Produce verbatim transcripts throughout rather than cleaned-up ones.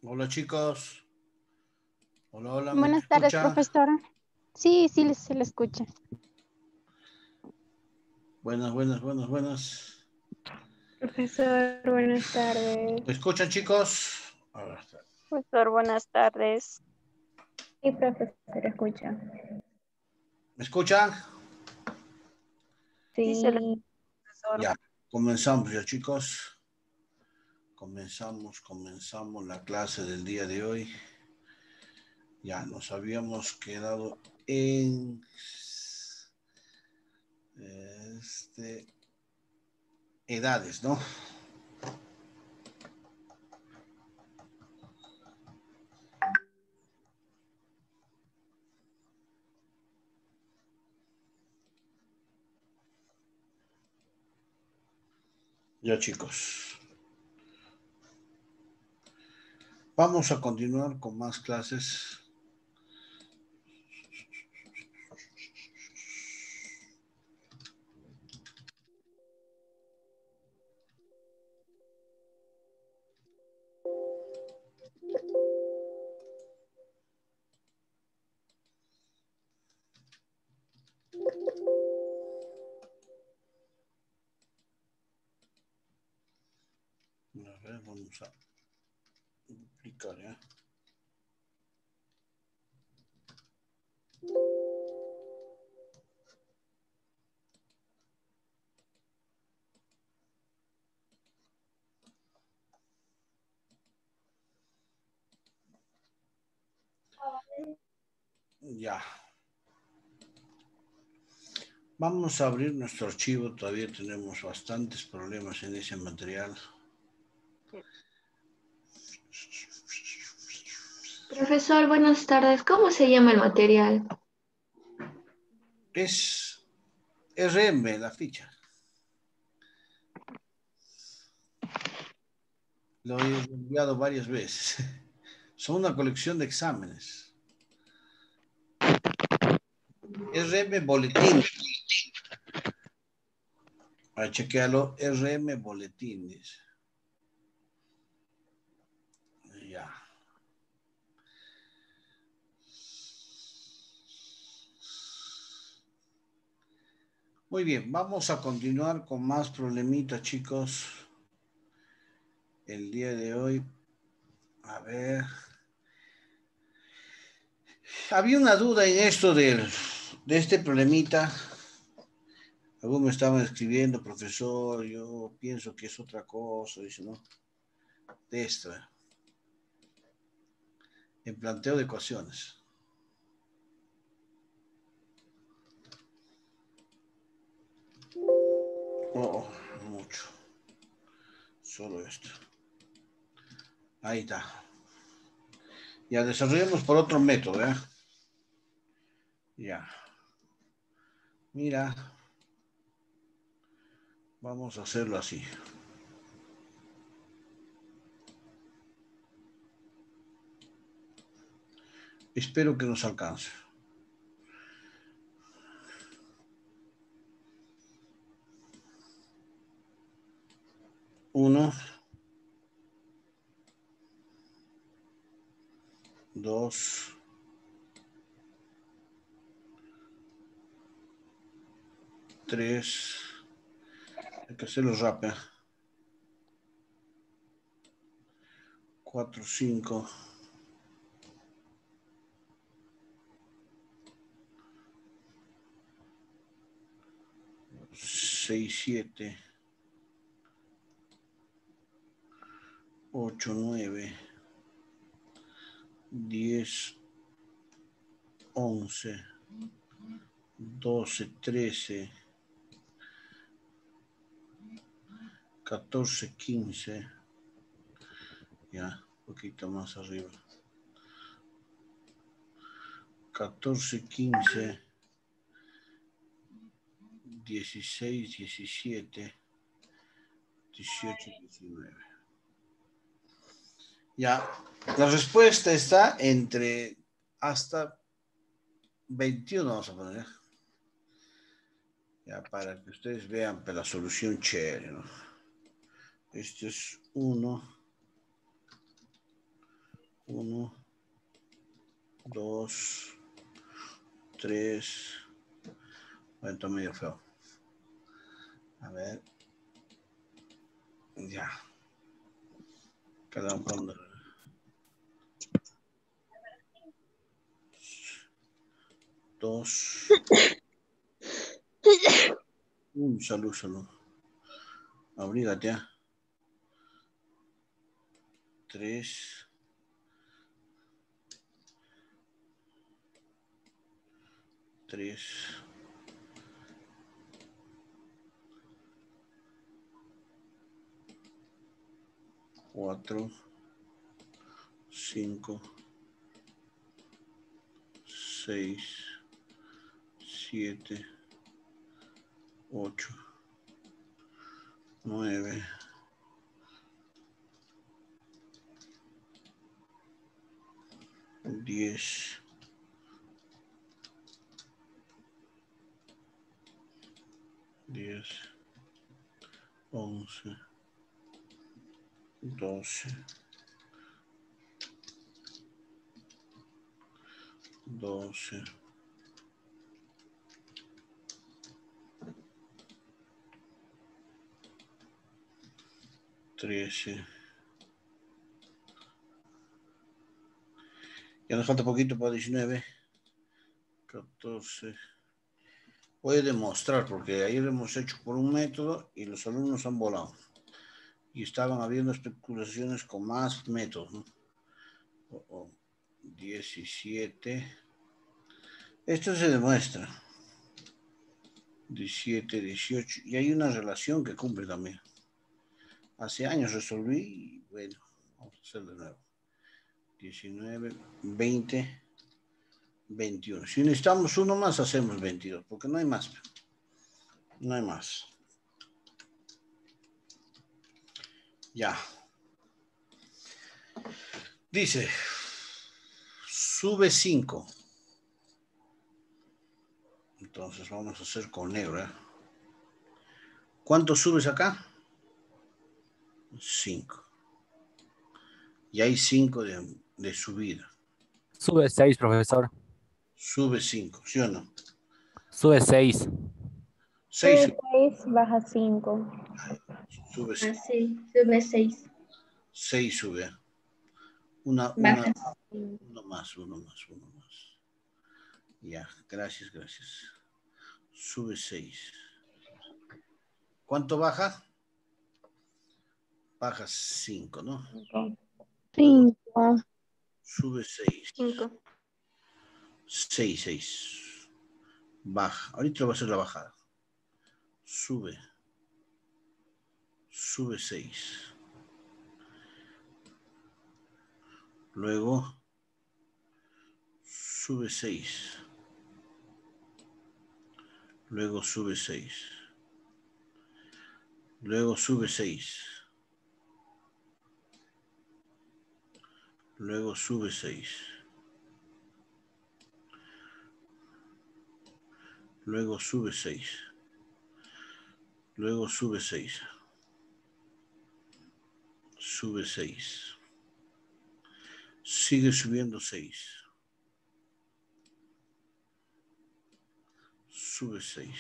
Hola chicos. Hola, hola, ¿me Buenas tardes, escuchan? profesora. Sí, sí, se le escucha. Buenas, buenas, buenas, buenas. Profesor, buenas ¿Me tardes. escuchan chicos? A ver, espera. Profesor, buenas tardes. Sí, profesor, escucha. ¿Me escuchan? Sí, se le Sí, profesor. Ya, comenzamos ya chicos. Comenzamos, comenzamos la clase del día de hoy. Ya nos habíamos quedado en este, edades, ¿no? Ya chicos. Vamos a continuar con más clases. A ver, vamos a duplicar, ¿ya? Ya. Vamos a abrir nuestro archivo, todavía tenemos bastantes problemas en ese material. Profesor, buenas tardes. ¿Cómo se llama el material? Es R M la ficha. Lo he enviado varias veces. Son una colección de exámenes. R M Boletín. A chequearlo. R M Boletín, dice. Ya. Muy bien, vamos a continuar con más problemitas, chicos. El día de hoy. A ver. Había una duda en esto del, de este problemita. Algunos me estaban escribiendo, profesor, yo pienso que es otra cosa, dice, ¿no? De esto, ¿eh? En planteo de ecuaciones. Oh, mucho. Solo esto. Ahí está. Ya desarrollemos por otro método, ¿eh? Ya. Mira. Vamos a hacerlo así. Espero que nos alcance. Uno. Dos. Tres. Hay que hacerlo rápido. Cuatro, cinco. Seis, siete. Ocho, nueve. Diez. Once. Doce, trece. Catorce, quince. Ya, un poquito más arriba. Catorce, quince. Dieciséis, diecisiete. Dieciocho, diecinueve. Ya, la respuesta está entre hasta veintiuno, vamos a poner. Ya, para que ustedes vean pero la solución chévere, ¿no? Esto es uno, Uno, dos, tres. Bueno, está medio feo. A ver. Ya. Cada uno. Dos. Un salud, salud. Abrígate. ¿eh? Tres. Tres. Cuatro. Cinco. Seis. Siete. Ocho. Nueve. Diez. Diez. Once. Doce. Doce. Trece. Ya nos falta poquito para diecinueve. catorce. Voy a demostrar porque ayer hemos hecho por un método y los alumnos han volado. Y estaban habiendo especulaciones con más métodos, ¿no? Oh, oh. diecisiete. Esto se demuestra. diecisiete, dieciocho. Y hay una relación que cumple también. Hace años resolví y bueno, vamos a hacer de nuevo. diecinueve, veinte, veintiuno. Si necesitamos uno más, hacemos veintidós, porque no hay más. No hay más. Ya. Dice, sube cinco. Entonces vamos a hacer con negro. ¿eh? ¿Cuánto subes acá? cinco. Y hay cinco de, de subida. Sube seis, profesor. Sube cinco, ¿sí o no? Sube seis. seis. Sube seis, baja cinco. Sube cinco. Así, sube seis. seis sube. Una, una, Baja. uno más, uno más, uno más. Ya, gracias, gracias. Sube seis. ¿Cuánto baja? Baja cinco, ¿no? Cinco. Sube seis. Cinco. seis, seis. Baja. Ahorita va a ser la bajada. Sube. Sube seis. Luego sube seis. Luego sube seis. Luego sube seis. Luego sube seis. Luego sube seis. Luego sube seis. Sube seis. Sigue subiendo seis. Sube seis.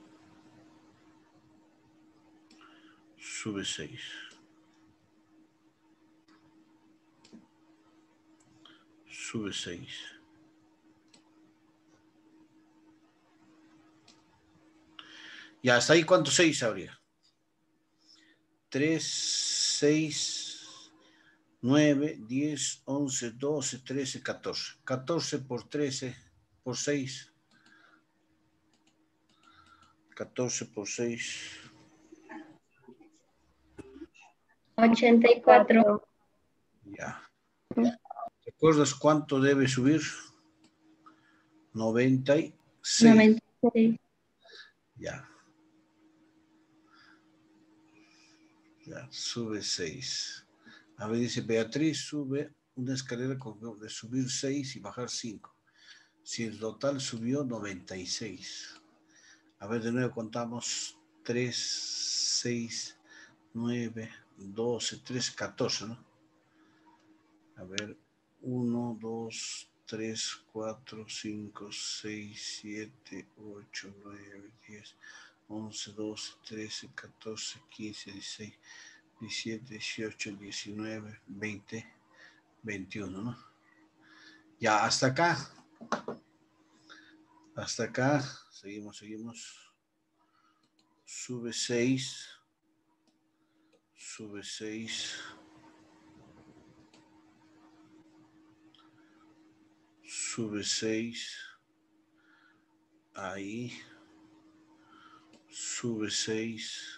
Sube seis. Sube seis. Ya, hasta ahí, ¿cuántos seis habría? tres, seis, nueve, diez, once, doce, trece, catorce. catorce por trece, por seis. catorce por seis. ochenta y cuatro. Ya. ¿Te acuerdas cuánto debe subir? noventa y seis. noventa y seis. Ya. Ya, sube seis. A ver, dice Beatriz, sube una escalera con, de subir seis y bajar cinco. Si el total subió noventa y seis. A ver, de nuevo contamos tres, seis, nueve, doce, trece, catorce, ¿no? A ver, uno, dos, tres, cuatro, cinco, seis, siete, ocho, nueve, diez, once, doce, trece, catorce, quince, dieciséis, diecisiete, dieciocho, diecinueve, veinte, veintiuno, ¿no? Ya, hasta acá. Hasta acá. Seguimos, seguimos. Sube seis. Sube seis. Sube seis. Ahí. Sube seis.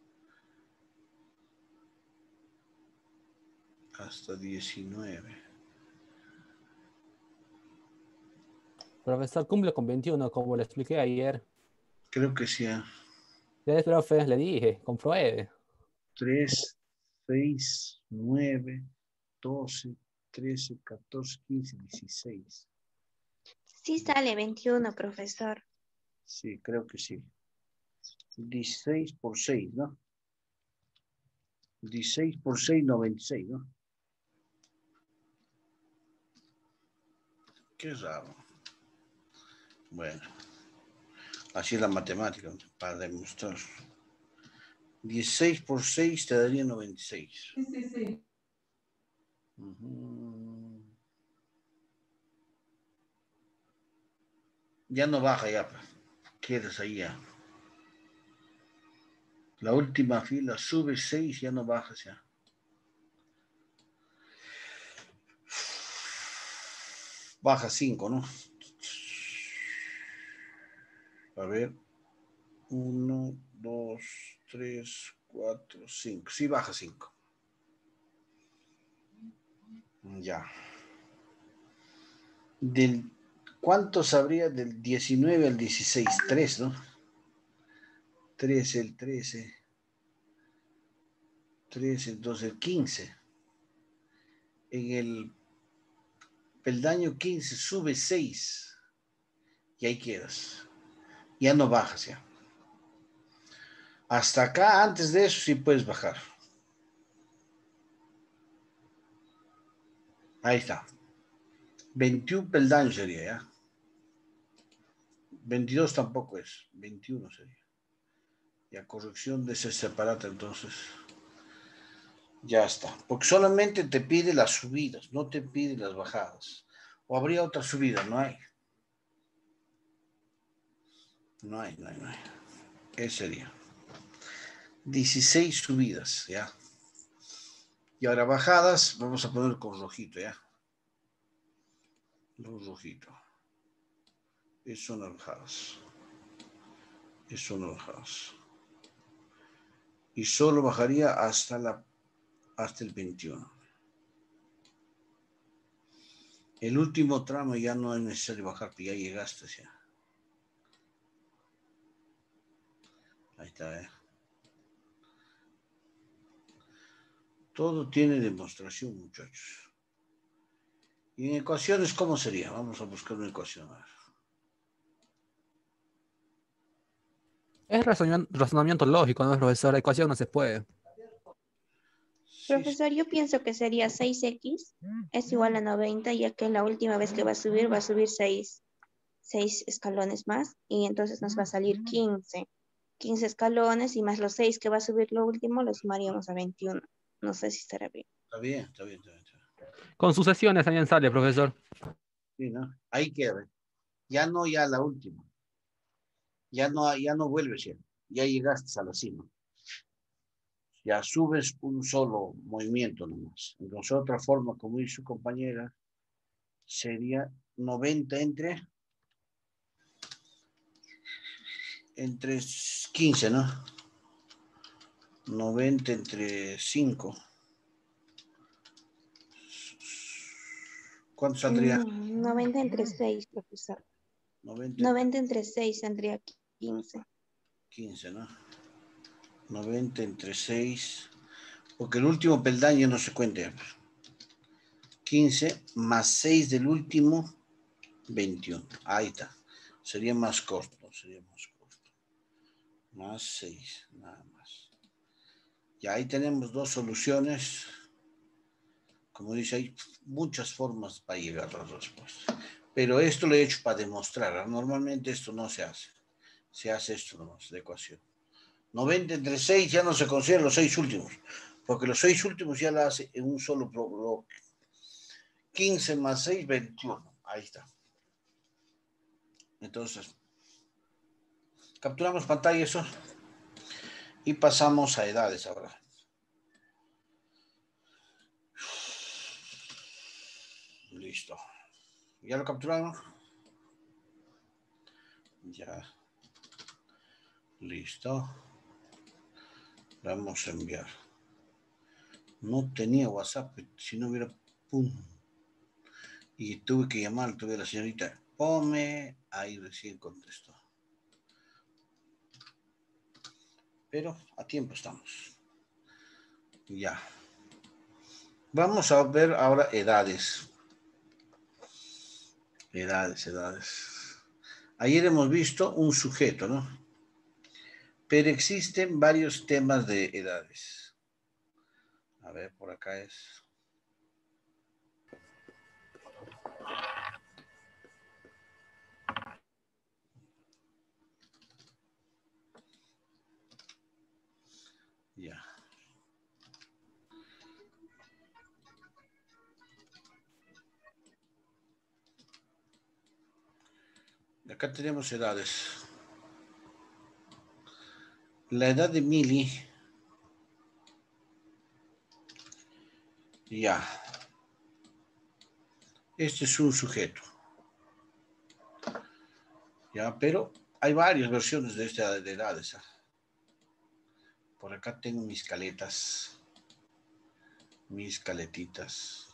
Hasta diecinueve. Profesor, cumple con veintiuno, como le expliqué ayer. Creo que sí. Ya, profe, le dije, compruebe. tres, seis, nueve, doce, trece, catorce, quince, dieciséis. Sí sale veintiuno, profesor. Sí, creo que sí. dieciséis por seis, ¿no? dieciséis por seis, noventa y seis, ¿no? Qué raro. Bueno, así es la matemática, para demostrar. dieciséis por seis te daría noventa y seis. Sí, sí, sí. Uh-huh. Ya no baja ya, pues. Quedas ahí ya. La última fila sube seis, ya no bajas ya. Baja cinco, ¿no? A ver. uno, dos, tres, cuatro, cinco. Sí, baja cinco. Ya. Del, ¿cuántos habría del diecinueve al dieciséis? tres, ¿no? tres, el trece. tres, entonces el quince. En el peldaño quince sube seis. Y ahí quedas. Ya no bajas ya. Hasta acá, antes de eso, sí puedes bajar. Ahí está. veintiún peldaños sería, ¿ya? veintidós tampoco es. veintiuno sería. Ya, corrección de ese separata, entonces. Ya está. Porque solamente te pide las subidas, no te pide las bajadas. O habría otra subida, no hay. No hay, no hay, no hay. Ese sería. dieciséis subidas, ¿ya? Y ahora bajadas, vamos a poner con rojito, ¿ya? Los rojitos. Esas son las bajadas. Esas son las bajadas. Y solo bajaría hasta, la, hasta el veintiuno. El último tramo ya no es necesario bajar, porque ya llegaste, ya. Ahí está, ¿eh? Todo tiene demostración, muchachos. Y en ecuaciones, ¿cómo sería? Vamos a buscar una ecuación. A ver. Es razonamiento, razonamiento lógico, ¿no, profesor? La ecuación no se puede. Sí, sí. Profesor, yo pienso que sería seis x es igual a noventa, ya que la última vez que va a subir, va a subir seis, seis escalones más, y entonces nos va a salir quince. quince escalones y más los seis que va a subir lo último, lo sumaríamos a veintiuno. No sé si estará bien. Está bien, está bien, está bien. Está bien. Con sucesiones también sale, profesor. Sí, ¿no? Ahí queda. Ya no, ya la última. Ya no, ya no vuelves ya. Ya llegaste a la cima. Ya subes un solo movimiento nomás. Entonces, otra forma, como dice su compañera, sería noventa entre, entre quince, ¿no? noventa entre cinco. ¿Cuánto saldría? Mm, noventa entre seis, profesor. noventa entre noventa entre seis saldría quince. quince, ¿no? noventa entre seis. Porque el último peldaño no se cuenta. quince más seis del último, veintiuno. Ahí está. Sería más corto, sería más corto. Más seis, nada más. Y ahí tenemos dos soluciones Como dice, hay muchas formas para llegar a la respuesta. Pero esto lo he hecho para demostrar. Normalmente esto no se hace. Se hace esto nomás, de ecuación. noventa entre seis ya no se consideran los seis últimos, porque los seis últimos ya la hace en un solo bloque. quince más seis, veintiuno. Ahí está. Entonces, capturamos pantalla eso y pasamos a edades ahora. Listo. ¿Ya lo capturaron? Ya. Listo. Vamos a enviar. No tenía WhatsApp, si no hubiera... ¡Pum! Y tuve que llamar, tuve a la señorita Pome, ahí recién contestó. Pero a tiempo estamos. Ya. Vamos a ver ahora edades. Edades, edades. Ayer hemos visto un sujeto, ¿no? Pero existen varios temas de edades. A ver, por acá es... Ya. Acá tenemos edades. La edad de Mili. Ya. Este es un sujeto. Ya, pero hay varias versiones de esta de edades. ¿eh? Por acá tengo mis caletas. Mis caletitas.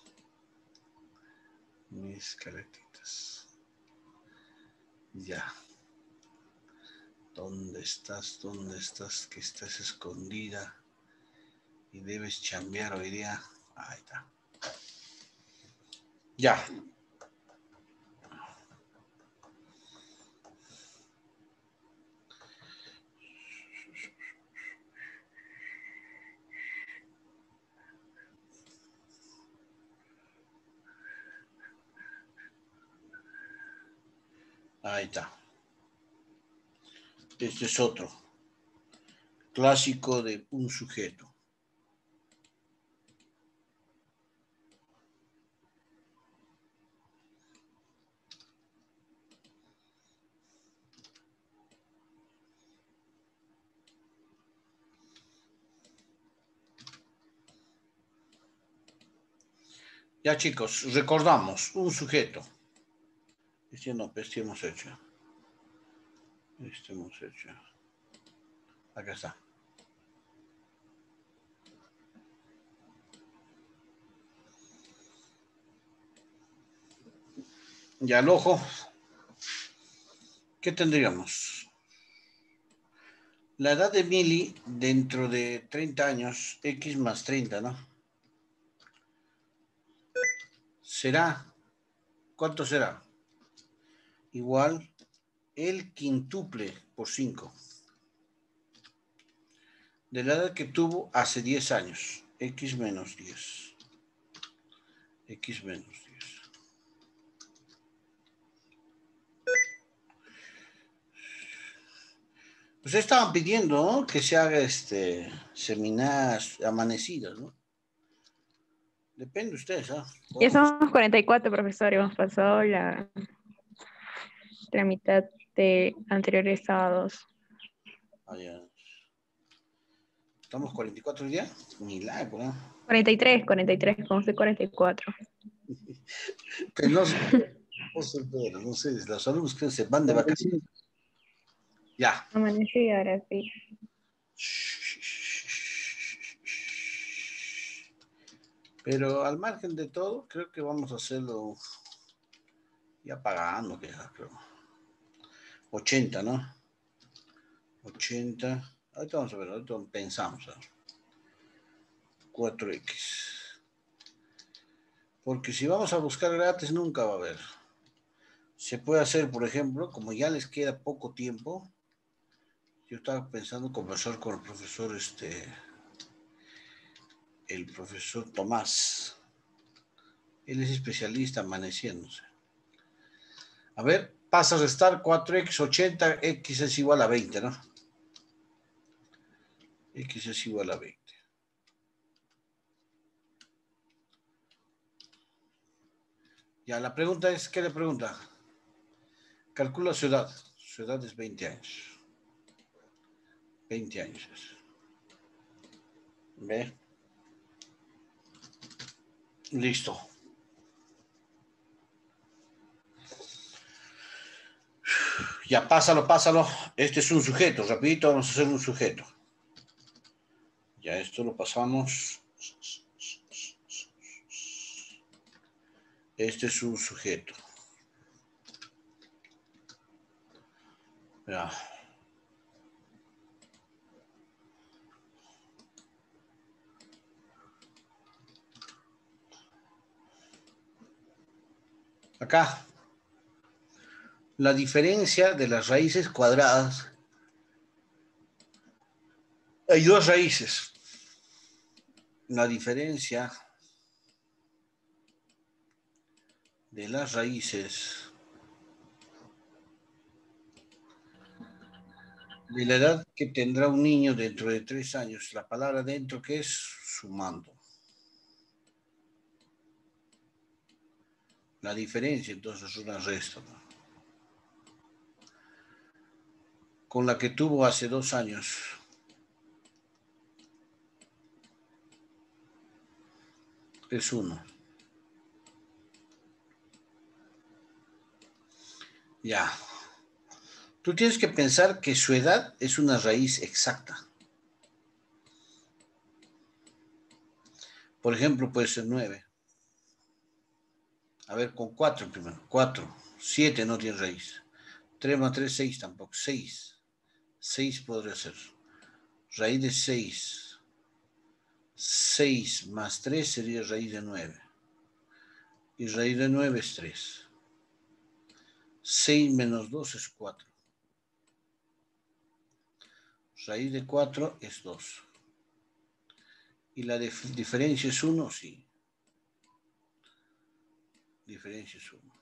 Mis caletitas. Ya. ¿Dónde estás? ¿Dónde estás? Que estás escondida. Y debes chambear hoy día. Ahí está. Ya. Ahí está. Este es otro. Clásico de un sujeto. Ya chicos, recordamos, un sujeto. Este no, este hemos hecho. Este hemos hecho. Acá está. Ya al ojo. ¿Qué tendríamos? La edad de Mili dentro de treinta años, X más treinta, ¿no? Será, ¿cuánto será? Igual el quintuple por cinco. De la edad que tuvo hace diez años, X menos diez. X menos diez. Pues estaban pidiendo, ¿no? Que se haga este seminarios amanecidas, ¿no? Depende de ustedes, ¿ah? ¿eh? Ya somos cuarenta y cuatro, profesor, hemos pasado la, la mitad de anteriores sábados. Ah, ya. ¿Estamos cuarenta y cuatro días? Milagro, ¿no? cuarenta y tres, cuarenta y tres, como de cuarenta y cuatro. Pero no sé, no sé, no sé, los alumnos que se van de vacaciones. Ya. Amanecí ahora sí. Pero al margen de todo, creo que vamos a hacerlo ya pagando, que ya creo. ochenta, ¿no? ochenta. Ahorita vamos a ver, ahorita pensamos. ¿eh? cuatro equis. Porque si vamos a buscar gratis, nunca va a haber. Se puede hacer, por ejemplo, como ya les queda poco tiempo, yo estaba pensando conversar con el profesor, este, el profesor Tomás. Él es especialista amaneciéndose. A ver, pasa a restar cuatro equis ochenta, X es igual a veinte, ¿no? X es igual a veinte. Ya, la pregunta es, ¿qué le pregunta? Calcula su edad. Su edad es veinte años. veinte años es. ¿Ve? Listo. Ya, pásalo, pásalo. Este es un sujeto. Rapidito vamos a hacer un sujeto. Ya, esto lo pasamos. Este es un sujeto. Ya. Acá. La diferencia de las raíces cuadradas. Hay dos raíces. La diferencia de las raíces de la edad que tendrá un niño dentro de tres años. La palabra dentro que es sumando. La diferencia entonces es una resta, ¿no? Con la que tuvo hace dos años. Es uno. Ya. Tú tienes que pensar que su edad es una raíz exacta. Por ejemplo, puede ser nueve. A ver, con cuatro primero. cuatro. siete no tiene raíz. tres más tres, seis tampoco. seis. seis podría ser. Raíz de seis. seis más tres sería raíz de nueve. Y raíz de nueve es tres. seis menos dos es cuatro. Raíz de cuatro es dos. ¿Y la dif- diferencia es uno? Sí. Diferencia es uno.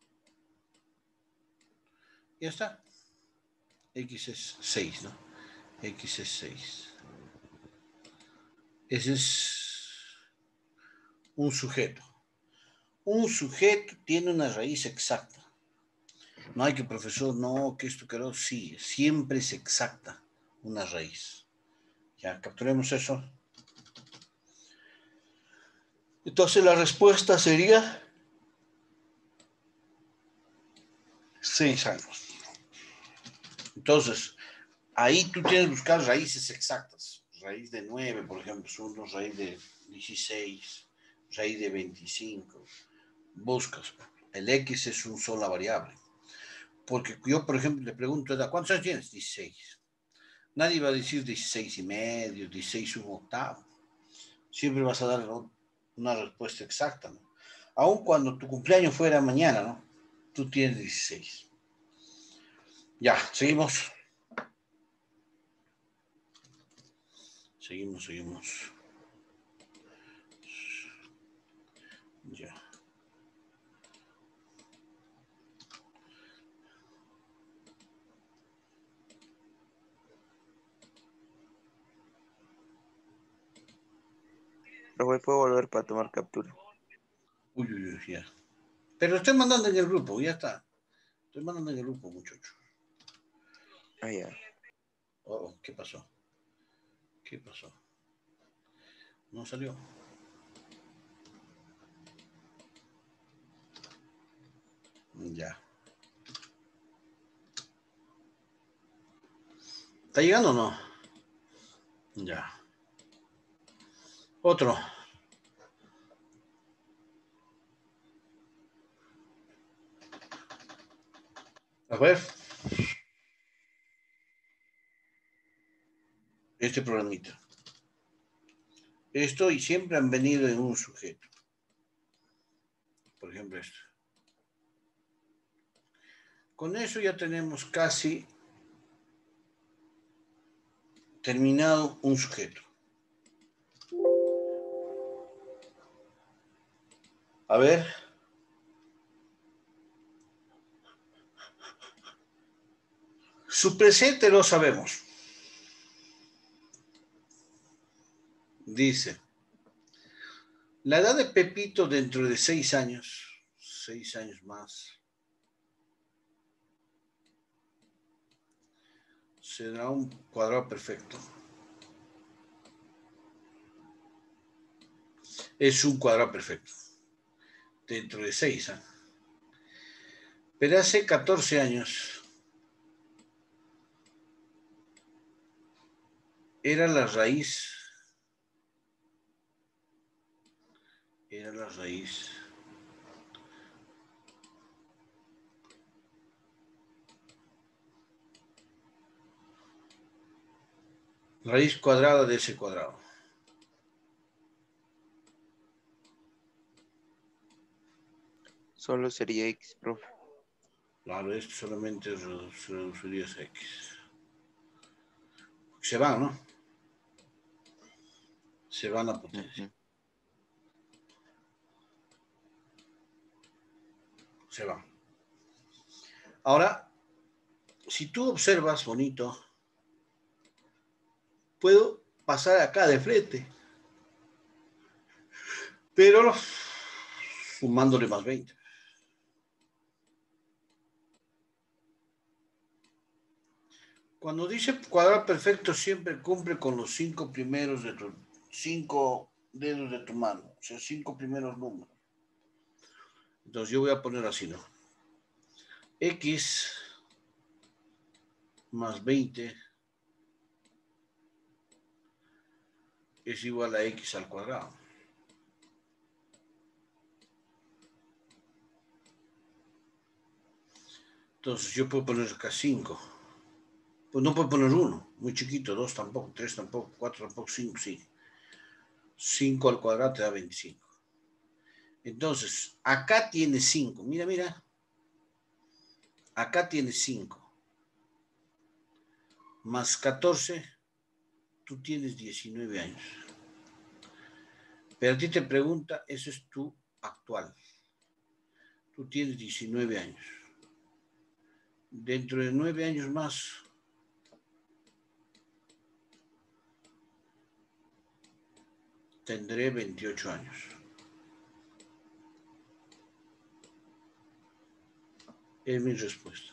Ya está. X es seis, ¿no? X es seis. Ese es un sujeto. Un sujeto tiene una raíz exacta. No hay que, profesor, no, que esto, que lo, sí, siempre es exacta una raíz. Ya, capturemos eso. Entonces la respuesta sería seis años. Entonces, ahí tú tienes que buscar raíces exactas. Raíz de nueve, por ejemplo, es uno, raíz de dieciséis, raíz de veinticinco. Buscas. El X es una sola variable. Porque yo, por ejemplo, le pregunto, ¿cuántos años tienes? dieciséis. Nadie va a decir dieciséis y medio, dieciséis un octavo. Siempre vas a dar una respuesta exacta, ¿no? Aun cuando tu cumpleaños fuera mañana, ¿no? Tú tienes dieciséis. Ya, seguimos. Seguimos, seguimos. Ya. Luego puedo volver para tomar captura. Uy, uy, uy, ya. Pero estoy mandando en el grupo, ya está. Estoy mandando en el grupo, muchacho. Ah, ya. Oh, oh, ¿qué pasó? ¿Qué pasó? No salió. Ya. ¿Está llegando o no? Ya. Otro. A ver. Este programita. Esto y siempre han venido en un sujeto. Por ejemplo, esto. Con eso ya tenemos casi terminado un sujeto. A ver. Su presente lo sabemos. Dice, la edad de Pepito dentro de seis años, seis años más, será un cuadrado perfecto. Es un cuadrado perfecto. Dentro de seis años. Pero hace catorce años era la raíz, era la raíz raíz cuadrada de ese cuadrado. Solo sería X, profe. Claro, esto solamente se reduciría a X. Se van, ¿no? Se van a potencia. Ujú. Se van. Ahora, si tú observas bonito, puedo pasar acá de frente, pero sumándole más veinte. Cuando dice cuadrado perfecto, siempre cumple con los cinco primeros de tu, cinco dedos de tu mano, o sea, cinco primeros números. Entonces yo voy a poner así, ¿no? X más veinte es igual a X al cuadrado. Entonces yo puedo poner acá cinco. Pues no puedo poner uno, muy chiquito, dos tampoco, tres tampoco, cuatro tampoco, cinco, sí. cinco al cuadrado te da veinticinco. Entonces, acá tiene cinco, mira, mira. Acá tiene cinco. Más catorce, tú tienes diecinueve años. Pero a ti te pregunta, eso es tu actual. Tú tienes diecinueve años. Dentro de nueve años más, tendré veintiocho años. Es mi respuesta.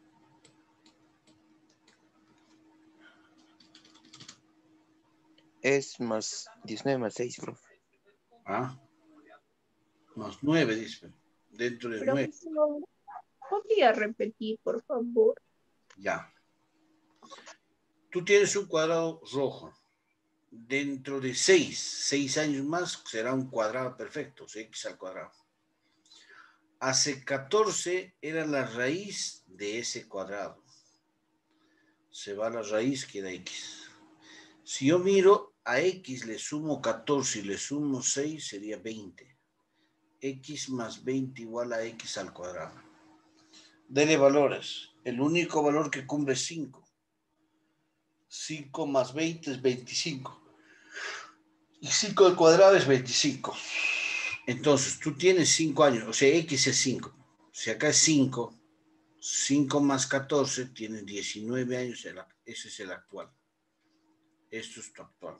Es más diecinueve más seis, profe. ¿Ah? Más nueve, dice. Dentro de nueve. Profesor, ¿podría repetir, por favor? Ya. Tú tienes un cuadrado rojo. Dentro de seis, seis años más, será un cuadrado perfecto, X al cuadrado. Hace catorce era la raíz de ese cuadrado. Se va a la raíz, queda X. Si yo miro a X, le sumo catorce y le sumo seis, sería veinte. X más veinte igual a X al cuadrado. Dele valores. El único valor que cumple es cinco. cinco más veinte es veinticinco. Y cinco al cuadrado es veinticinco. Entonces, tú tienes cinco años, o sea, X es cinco. Si acá es cinco, cinco más catorce, tienes diecinueve años, ese es el actual. Esto es tu actual.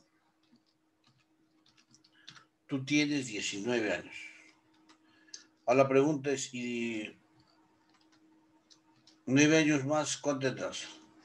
Tú tienes diecinueve años. Ahora la pregunta es, ¿y nueve años más, cuánto tendrás?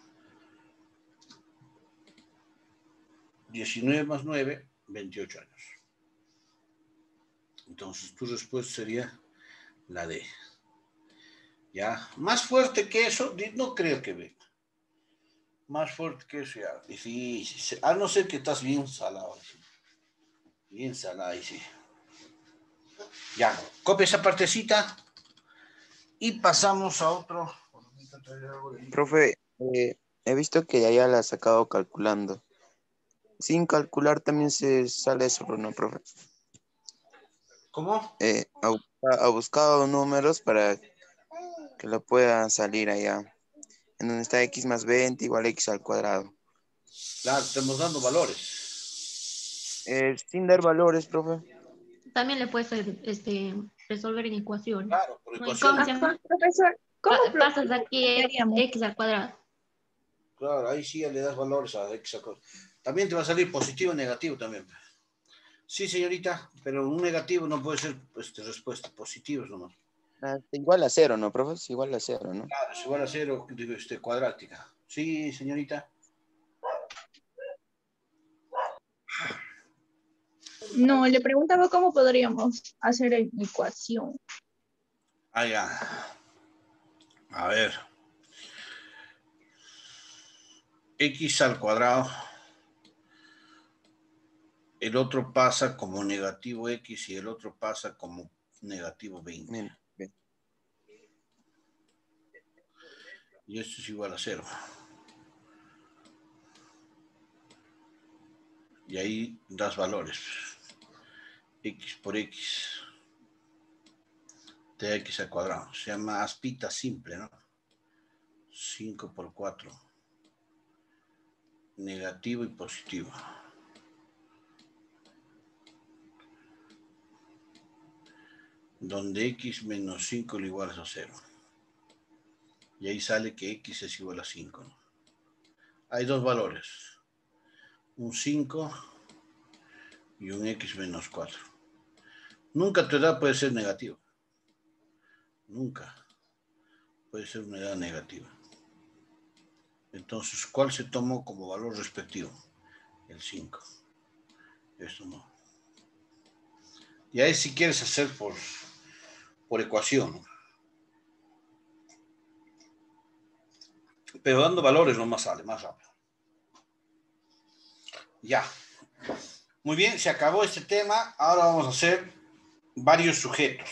diecinueve más nueve, veintiocho años. Entonces, tu respuesta sería la D. ¿Ya? Más fuerte que eso, no creo que venga. Más fuerte que eso, ya. Difícil. A no ser que estás bien salado. Bien salado, sí. Ya, copia esa partecita y pasamos a otro. Profe, eh, he visto que ya la ha sacado calculando. Sin calcular también se sale eso, ¿no, profe? ¿Cómo? Eh, ha, ha buscado números para que lo pueda salir allá. En donde está X más veinte igual a X al cuadrado. Claro, estamos dando valores. Eh, sin dar valores, profe. también le puedes este, resolver en ecuaciones. Claro, por ¿No? ¿Y ecuación. cómo se llama? Profesor, ¿cómo Pa- pasas aquí x, haríamos? x al cuadrado. Claro, ahí sí ya le das valores a X. También te va a salir positivo o negativo también. Sí, señorita, pero un negativo no puede ser este, respuesta, positivos nomás. Ah, igual a cero, ¿no, profe? Es igual a cero, ¿no? Claro, es igual a cero, digo, este, cuadrática. Sí, señorita. No, le preguntaba cómo podríamos hacer en ecuación. Ah, ya. A ver. X al cuadrado. El otro pasa como negativo X y el otro pasa como negativo veinte. Bien, bien. Y esto es igual a cero. Y ahí das valores. X por X. T X al cuadrado. Se llama aspita simple, ¿no? cinco por cuatro. Negativo y positivo. Donde X menos cinco es igual a cero. Y ahí sale que X es igual a cinco, ¿no? Hay dos valores. Un cinco y un X menos cuatro. Nunca tu edad puede ser negativa. Nunca puede ser una edad negativa. Entonces, ¿cuál se tomó como valor respectivo? El cinco. Esto no. Y ahí si quieres hacer por, por ecuación. Pero dando valores no más sale, más rápido. Ya. Muy bien, se acabó este tema. Ahora vamos a hacer varios sujetos.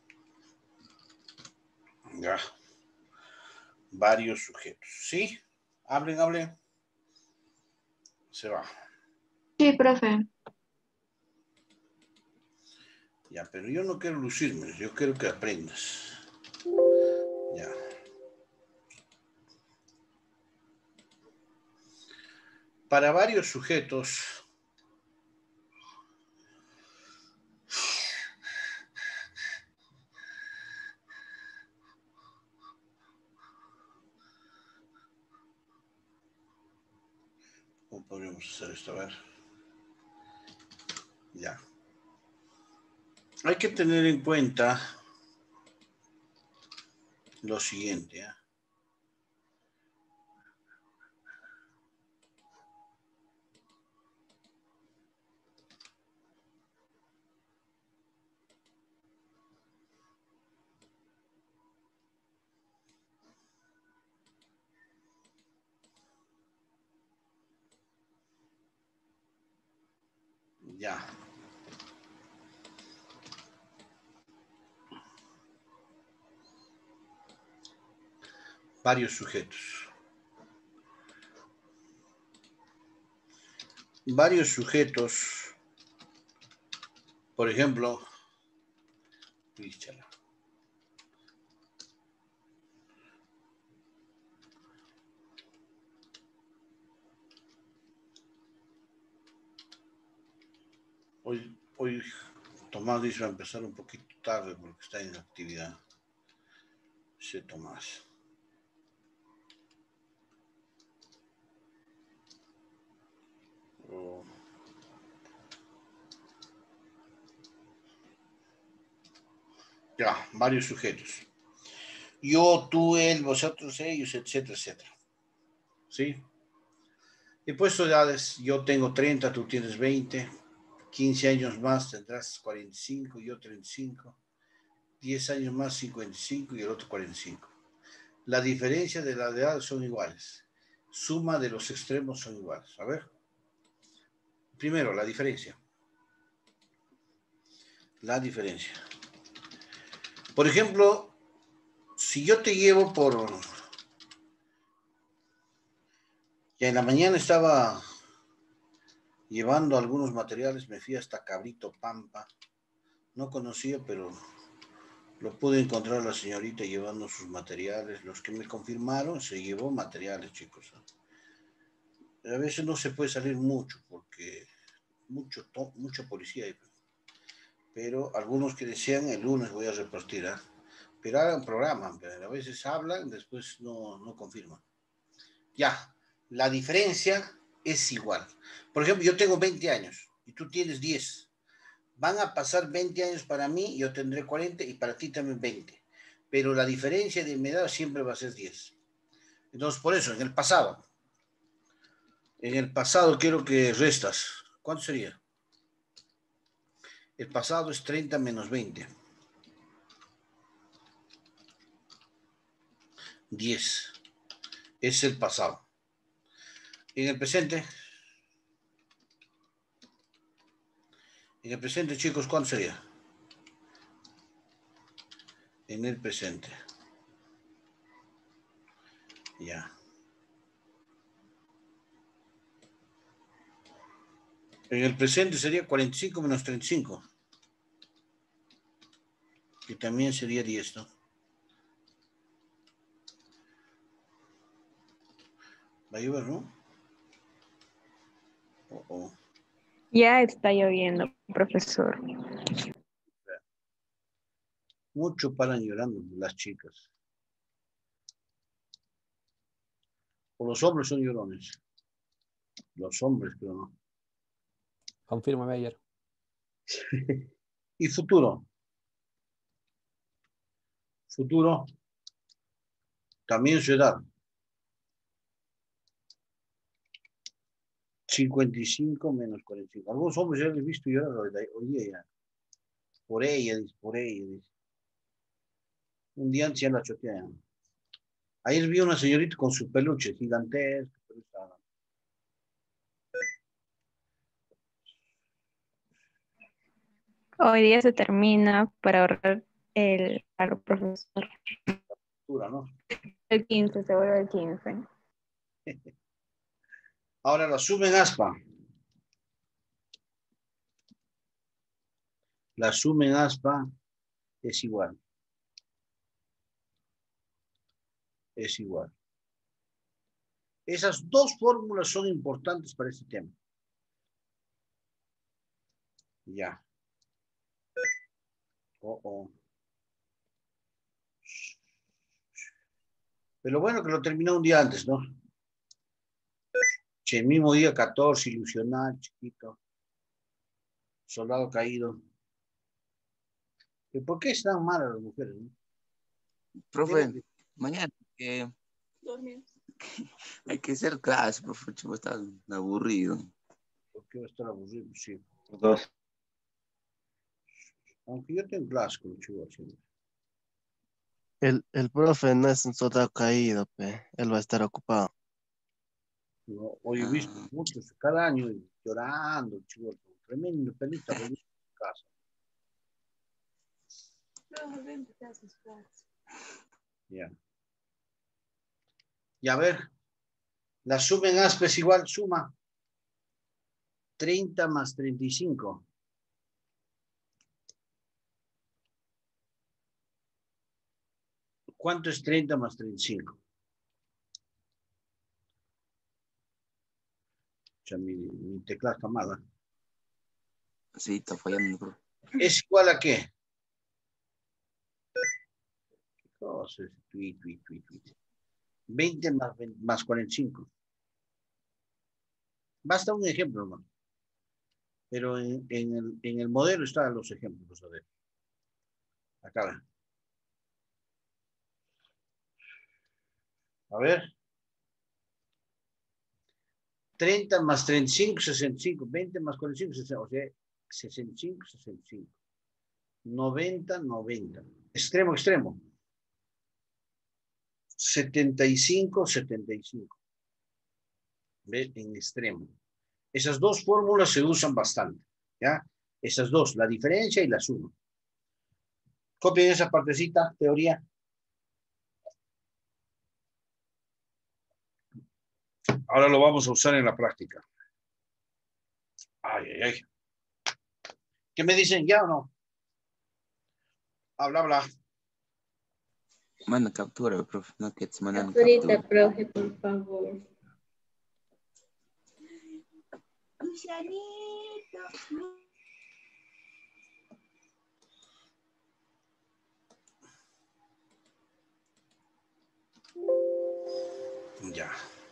Ya. Varios sujetos. ¿Sí? Hablen, hablen. Se va. Sí, profe. Ya, pero yo no quiero lucirme, yo quiero que aprendas. Ya. Para varios sujetos, ¿cómo podríamos hacer esto? A ver. Ya. Hay que tener en cuenta lo siguiente, ¿eh? Ya. Varios sujetos. Varios sujetos, por ejemplo, líchala. Hoy, hoy Tomás dice va a empezar un poquito tarde porque está en la actividad. Sí, Tomás. Oh. Ya, varios sujetos. Yo, tú, él, vosotros, ellos, etcétera, etcétera. ¿Sí? He puesto edades. Yo tengo treinta, tú tienes veinte. quince años más tendrás cuarenta y cinco, yo treinta y cinco. diez años más cincuenta y cinco y el otro cuarenta y cinco. La diferencia de las edades son iguales. Suma de los extremos son iguales. A ver. Primero, la diferencia. La diferencia. Por ejemplo, si yo te llevo por... Ya en la mañana estaba llevando algunos materiales, me fui hasta Cabrito Pampa. No conocía, pero lo pude encontrar a la señorita llevando sus materiales. Los que me confirmaron, se llevó materiales, chicos. A veces no se puede salir mucho porque mucho, mucha policía hay. Pero algunos que decían el lunes voy a repartir, ¿ah? Pero hagan programa, pero a veces hablan, después no, no confirman. Ya, la diferencia es igual. Por ejemplo, yo tengo veinte años y tú tienes diez. Van a pasar veinte años para mí, yo tendré cuarenta y para ti también veinte. Pero la diferencia de mi edad siempre va a ser diez. Entonces, por eso, en el pasado, en el pasado quiero que restas. ¿Cuánto sería? El pasado es treinta menos veinte. diez. Es el pasado. En el presente. En el presente, chicos, ¿cuánto sería? En el presente. Ya. En el presente sería cuarenta y cinco menos treinta y cinco. Que también sería diez, ¿no? Va a llover, ¿no? Oh, oh. Ya está lloviendo, profesor. Mucho paran llorando las chicas. O los hombres son llorones. Los hombres, pero no. Confirma, Meyer. Y futuro. Futuro. También su edad. cincuenta y cinco menos cuarenta y cinco. Algunos hombres ya les he visto llorar hoy día. Por ella, dice, por ella, dice. Un día antes ya la chotean. Ayer vi una señorita con su peluche gigantesco. Hoy día se termina para ahorrar el paro, profesor. ¿No? El quince, se vuelve el quince. Ahora la suma en aspa. La suma en aspa es igual. Es igual. Esas dos fórmulas son importantes para este tema. Ya. Oh, oh. Pero bueno que lo terminó un día antes, ¿no? Che, el mismo día catorce, ilusional, chiquito. Soldado caído. ¿Por qué están malas las mujeres, no? Profe, ¿Qué? Mañana eh, hay que hacer clase, profe, chico, está aburrido. ¿Por qué va a estar aburrido? Sí. Dos. Aunque yo tengo clase con el chivo siempre. El, el profe no es un soldado caído, pe. Él va a estar ocupado. No, hoy he visto ah. muchos cada año llorando, chivo, tremendo pelita volviendo a casa. Ya. Y a ver, la suma en aspa es igual, suma. treinta más treinta y cinco. ¿Cuánto es treinta más treinta y cinco? O sea, mi, mi teclado está mala. Sí, está fallando, bro. ¿Es igual a qué? ¿Qué cosa es? Tweet, tweet, tweet, tweet. veinte más, veinte más cuarenta y cinco. Basta un ejemplo, hermano. Pero en, en, el, en el modelo están los ejemplos. A ver. Acá ven. A ver. treinta más treinta y cinco, sesenta y cinco. veinte más cuarenta y cinco, sesenta, o sea, sesenta y cinco, sesenta y cinco. noventa, noventa. Extremo, extremo. setenta y cinco, setenta y cinco. ¿Ve? En extremo. Esas dos fórmulas se usan bastante. ¿Ya? Esas dos, la diferencia y la suma. Copien esa partecita, teoría. Ahora lo vamos a usar en la práctica. Ay, ay, ay. ¿Qué me dicen? ¿Ya o no? Habla, habla. Manda captura, profe. No que te mandan captura. captura. Profe, por favor. Ya.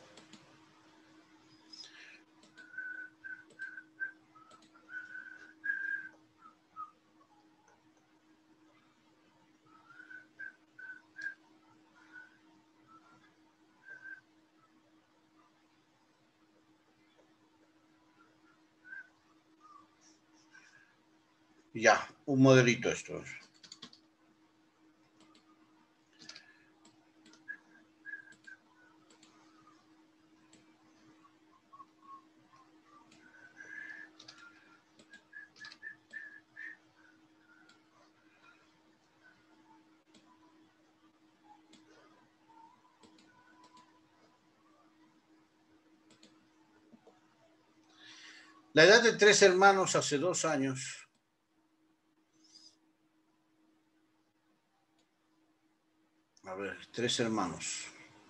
Ya, un modelito esto. La edad de tres hermanos hace dos años. A ver, tres hermanos.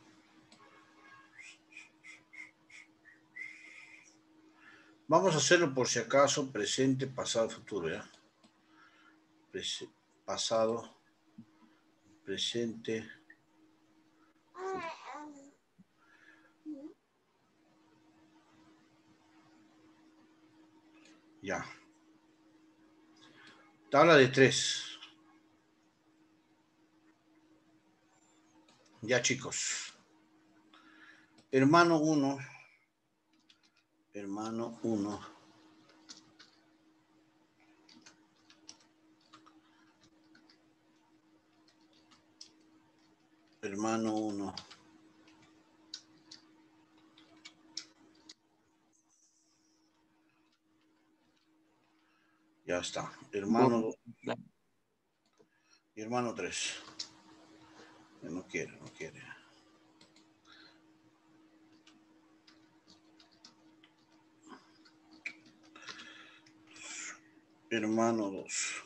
Vamos a hacerlo por si acaso, presente, pasado, futuro, ¿ya? Prese- pasado, presente. Ya. Tabla de tres. Ya, chicos. Hermano uno. Hermano uno. Hermano uno. Ya está. Hermano dos. Y hermano tres. No quiere, no quiere. Hermano dos.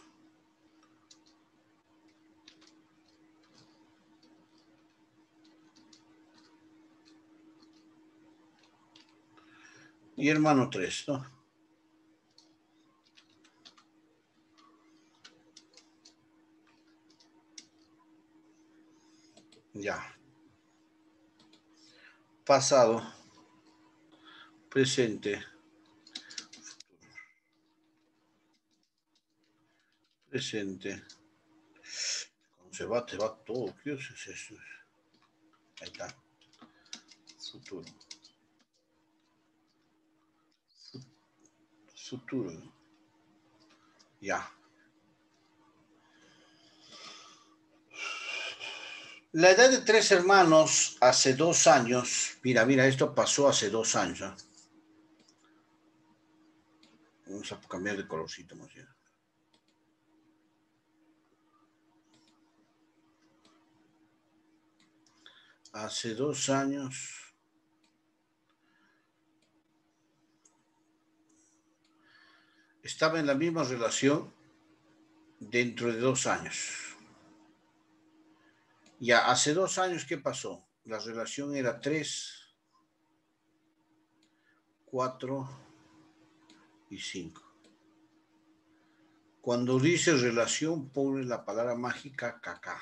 Y hermano tres, ¿no? Ya. Pasado, presente, presente. Cuando se va, te va todo. ¿Qué es eso? Ahí está. Futuro. Futuro. Ya. La edad de tres hermanos hace dos años. Mira, mira, esto pasó hace dos años. ¿eh? Vamos a cambiar de colorcito más bien. Hace dos años. Estaba en la misma relación dentro de dos años. Ya, hace dos años, ¿qué pasó? La relación era tres, cuatro y cinco. Cuando dice relación, pone la palabra mágica caca.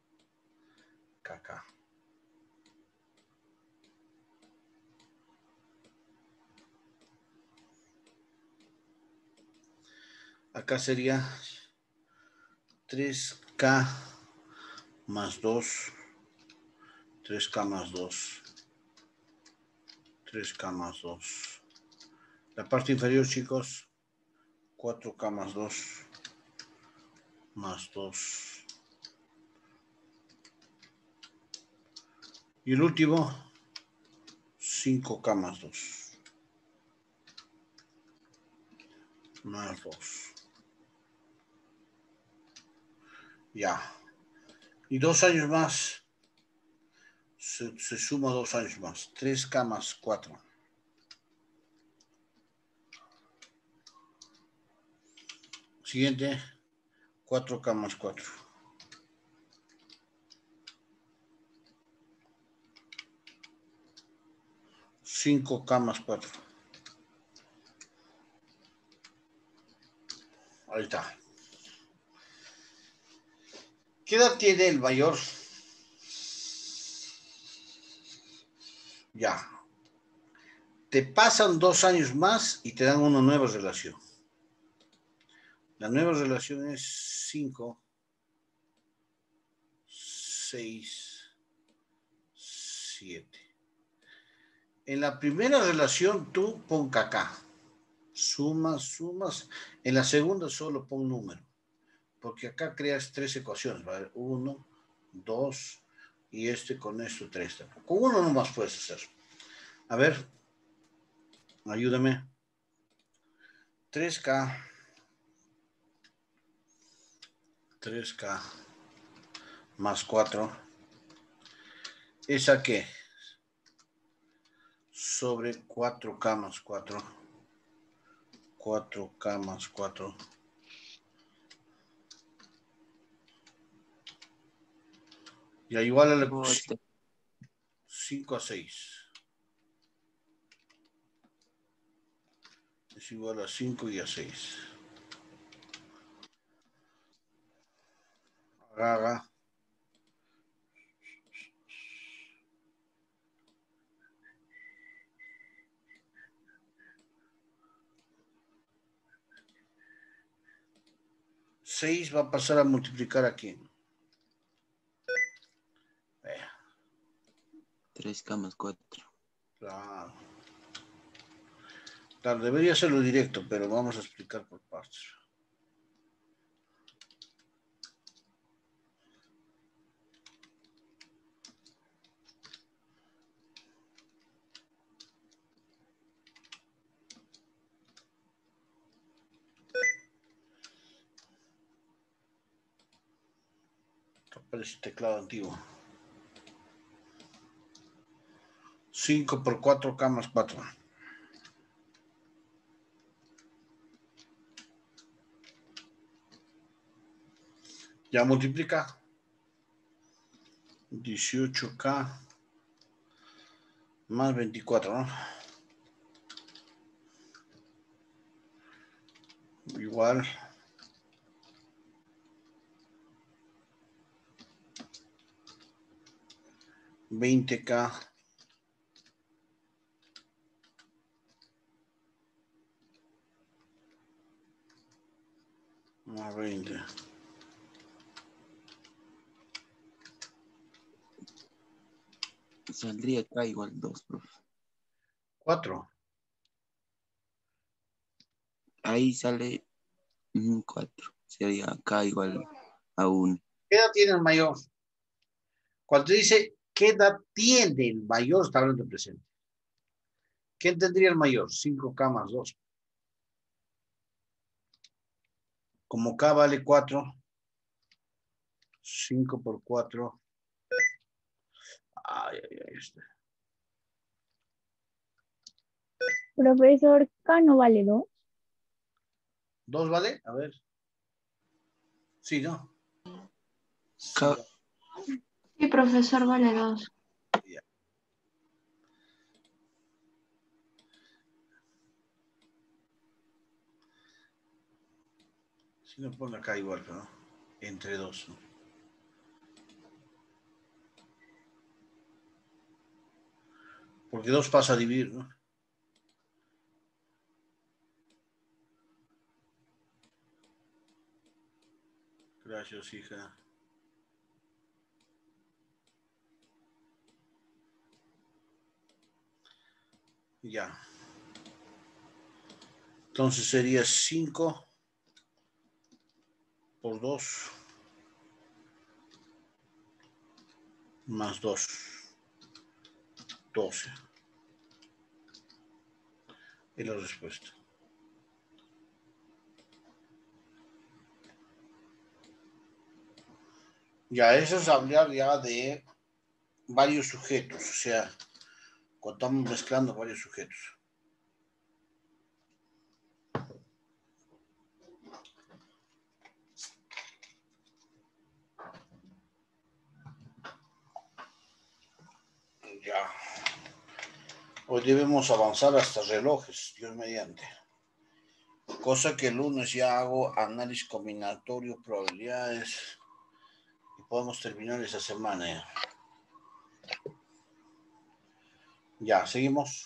Caca. Acá sería tres K más dos. tres K más dos. tres K más dos. La parte inferior, chicos, cuatro K más dos. Más dos. Y el último, cinco K más dos. Más dos. Ya. Y dos años más. Se, se suma dos años más. tres K más cuatro. Siguiente. cuatro K más cuatro. cinco K más cuatro. Ahí está. ¿Qué edad tiene el mayor? Ya. Te pasan dos años más y te dan una nueva relación. La nueva relación es cinco, seis, siete. En la primera relación tú pon acá. Sumas, sumas. En la segunda solo pon número. Porque acá creas tres ecuaciones. ¿Vale? Uno, dos y este con esto tres. Con uno nomás puedes hacer. A ver. Ayúdame. tres K. tres K más cuatro. ¿Esa qué? Sobre cuatro K más cuatro. cuatro K más cuatro. Ya igual a la cinco a seis. Es igual a cinco y a seis. Haga. seis va a pasar a multiplicar aquí. tres K más cuatro. Claro. Claro, debería hacerlo directo, pero vamos a explicar por partes. Parece teclado antiguo. cinco por cuatro K más cuatro. Ya multiplica. dieciocho K más veinticuatro, ¿no? Igual. veinte K más veinte. Saldría acá igual dos, profe. cuatro. Ahí sale cuatro. Sería acá igual a uno. ¿Qué edad tiene el mayor? Cuando te dice, ¿qué edad tiene el mayor? Está hablando de presente. ¿Qué tendría el mayor? cinco K más dos. Como K vale cuatro, cinco por cuatro. Ay, ay, ay. Este. Profesor, K no vale dos. ¿Dos vale? A ver. Sí, ¿no? Sí, Ca- Sí, profesor, vale dos. ya. Si no pone acá igual, ¿no? Entre dos, ¿no? Porque dos pasa a dividir, ¿no? Gracias, hija. Ya. Entonces sería cinco por dos más dos. doce. Es la respuesta. Ya, eso es hablar ya de varios sujetos, o sea, cuando estamos mezclando varios sujetos. Ya. Hoy debemos avanzar hasta relojes, Dios mediante. Cosa que el lunes ya hago análisis combinatorio, probabilidades, y podemos terminar esa semana ya. Ya, seguimos.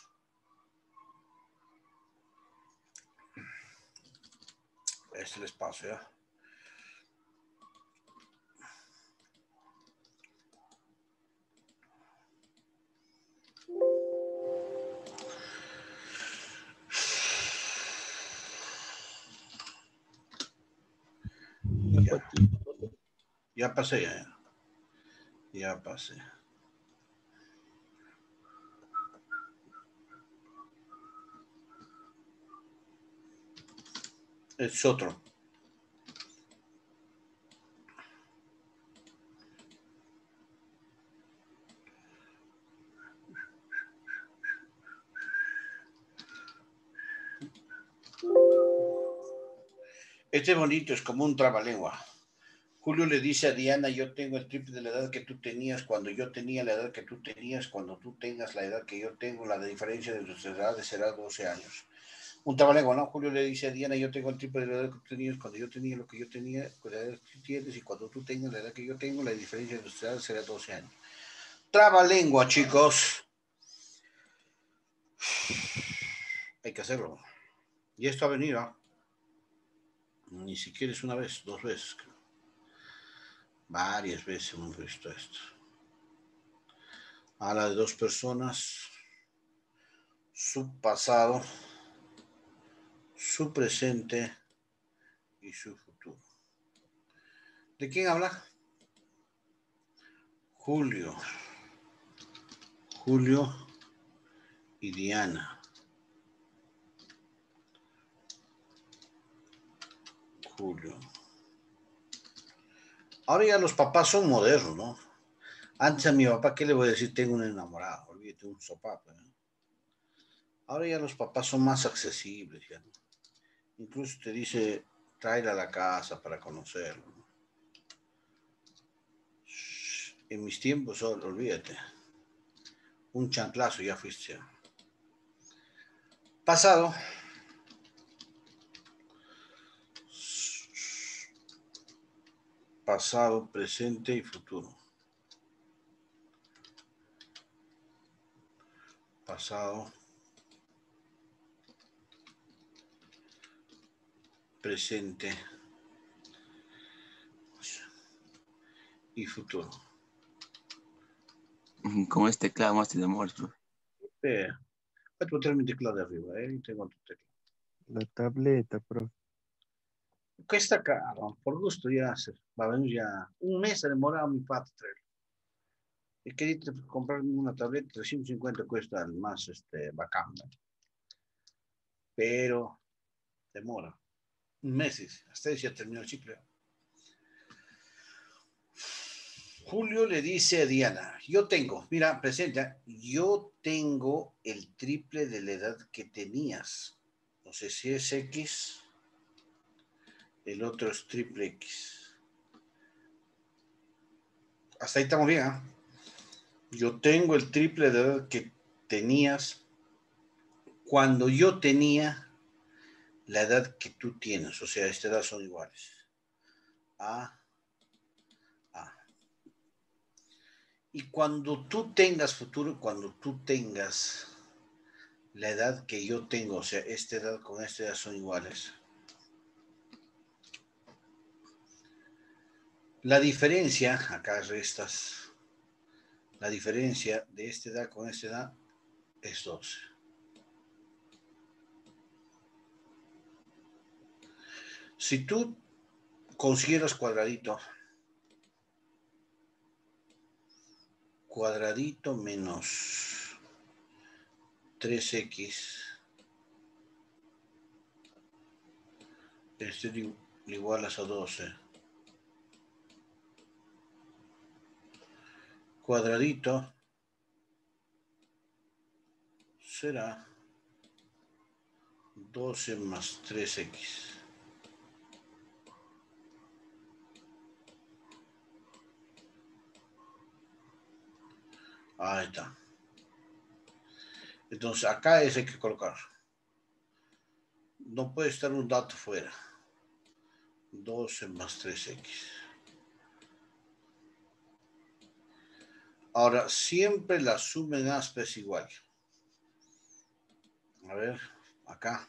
Este les paso, ¿ya? Ya, ya pasé, ya, ya. Ya pasé. Es otro. Este bonito es como un trabalengua. Julio le dice a Diana, yo tengo el triple de la edad que tú tenías, cuando yo tenía la edad que tú tenías, cuando tú tengas la edad que yo tengo, la diferencia de nuestras edades será doce años. Un trabalengua, ¿no? Julio le dice a Diana, yo tengo el triple de la edad que tú tenías, cuando yo tenía lo que yo tenía, con la edad que tú tienes, y cuando tú tengas la edad que yo tengo, la diferencia de nuestras edades será doce años. Trabalengua, chicos. Hay que hacerlo. Y esto ha venido, ¿eh? Ni siquiera es una vez, dos veces, creo. Varias veces hemos visto esto. Habla de dos personas, su pasado, su presente y su futuro. ¿De quién habla? Julio. Julio y Diana. Julio. Ahora ya los papás son modernos, ¿no? Antes a mi papá, ¿qué le voy a decir? Tengo un enamorado, olvídate, un sopapo, ¿no? Ahora ya los papás son más accesibles, ¿ya? Incluso te dice, tráela a la casa para conocerlo, ¿no? En mis tiempos, olvídate, un chanclazo ya fuiste. Pasado. Pasado, presente y futuro. Pasado, presente y futuro. Con este teclado más te demoras, profe. Eh, voy a botar mi teclado de arriba, ¿eh? Tengo tu teclado. La tableta, profe. Cuesta caro, por gusto ya se va a venir ya. Un mes ha demorado mi pata traerlo. Y quería comprar una tableta, trescientos cincuenta cuesta el más este, bacán, ¿no? Pero demora meses, hasta ahí ya terminó el ciclo. Julio le dice a Diana, yo tengo, mira, presenta, yo tengo el triple de la edad que tenías. No sé si es X, el otro es triple X. Hasta ahí estamos bien, ¿eh? Yo tengo el triple de edad que tenías cuando yo tenía la edad que tú tienes. O sea, esta edad son iguales. A, A. Y cuando tú tengas futuro, cuando tú tengas la edad que yo tengo, o sea, esta edad con esta edad son iguales. La diferencia, acá restas, la diferencia de esta edad con esta edad es doce. Si tú consideras cuadradito, cuadradito menos tres equis, este le igualas a doce. Cuadradito será doce más tres equis. Ahí está. Entonces acá es hay que colocar. No puede estar un dato fuera. doce más tres equis. Ahora, siempre la suma en aspa es igual. ver, acá.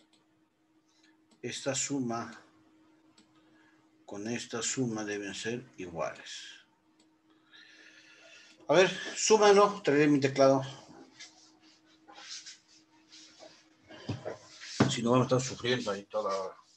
Esta suma con esta suma deben ser iguales. A ver, súmalo, traeré mi teclado. Si no, vamos a estar sufriendo ahí toda la hora.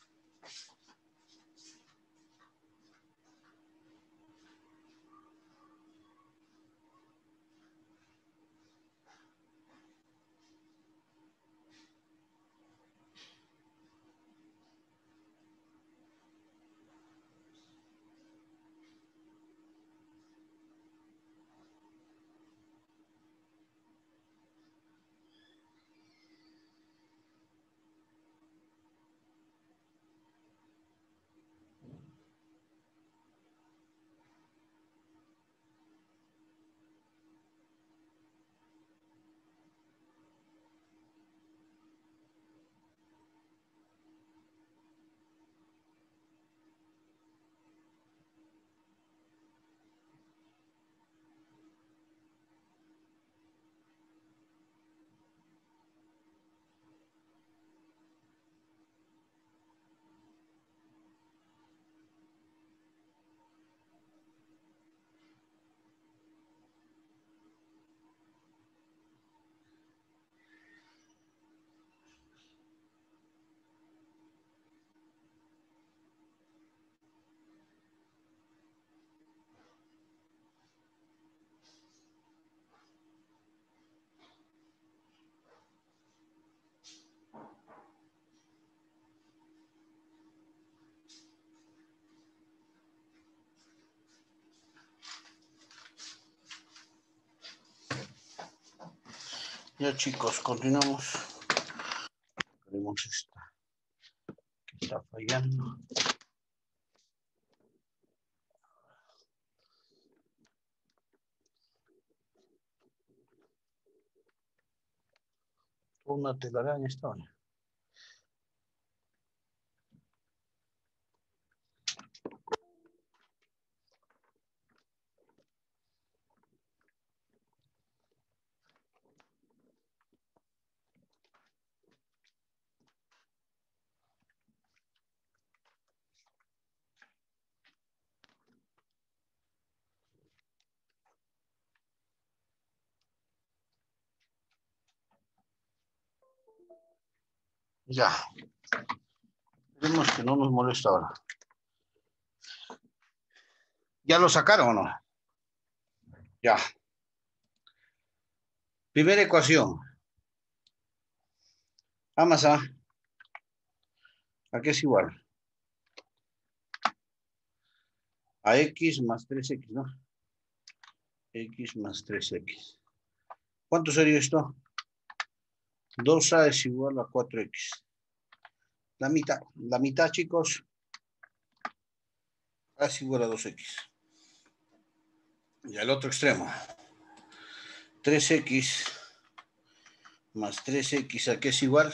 Ya chicos, continuamos. Tenemos esta que está fallando. Una telaraña esta. Ya. Esperemos que no nos molesta ahora. ¿Ya lo sacaron o no? Ya. Primera ecuación. A más A. ¿A qué es igual? A X más tres X, ¿no? X más tres X. ¿Cuánto sería esto? dos A es igual a cuatro X. La mitad, la mitad, chicos. A es igual a dos X. Y al otro extremo. tres X más tres X, ¿a qué es igual?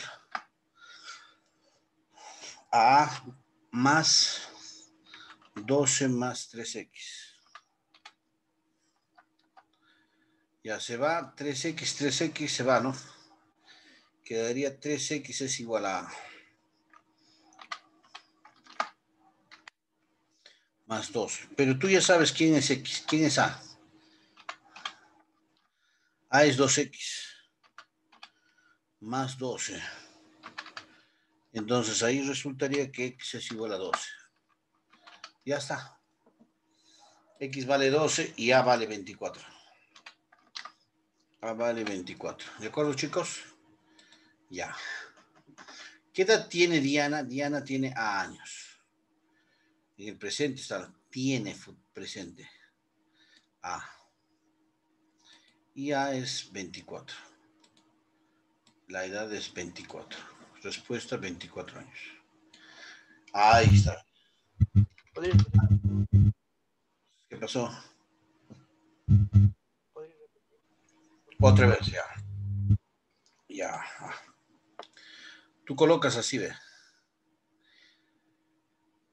A A más doce más tres X. Ya se va, tres X, tres X se va, ¿no? Quedaría tres X es igual a A. Más dos. Pero tú ya sabes quién es X, quién es A. A es dos X. Más doce. Entonces ahí resultaría que X es igual a doce. Ya está. X vale doce y A vale veinticuatro. A vale veinticuatro. ¿De acuerdo, chicos? Ya. ¿Qué edad tiene Diana? Diana tiene A años. En el presente está, tiene presente. A. Y A es veinticuatro. La edad es veinticuatro. Respuesta, veinticuatro años. Ahí está. ¿Qué pasó? Otra vez, ya. Ya. Tú colocas así, ve.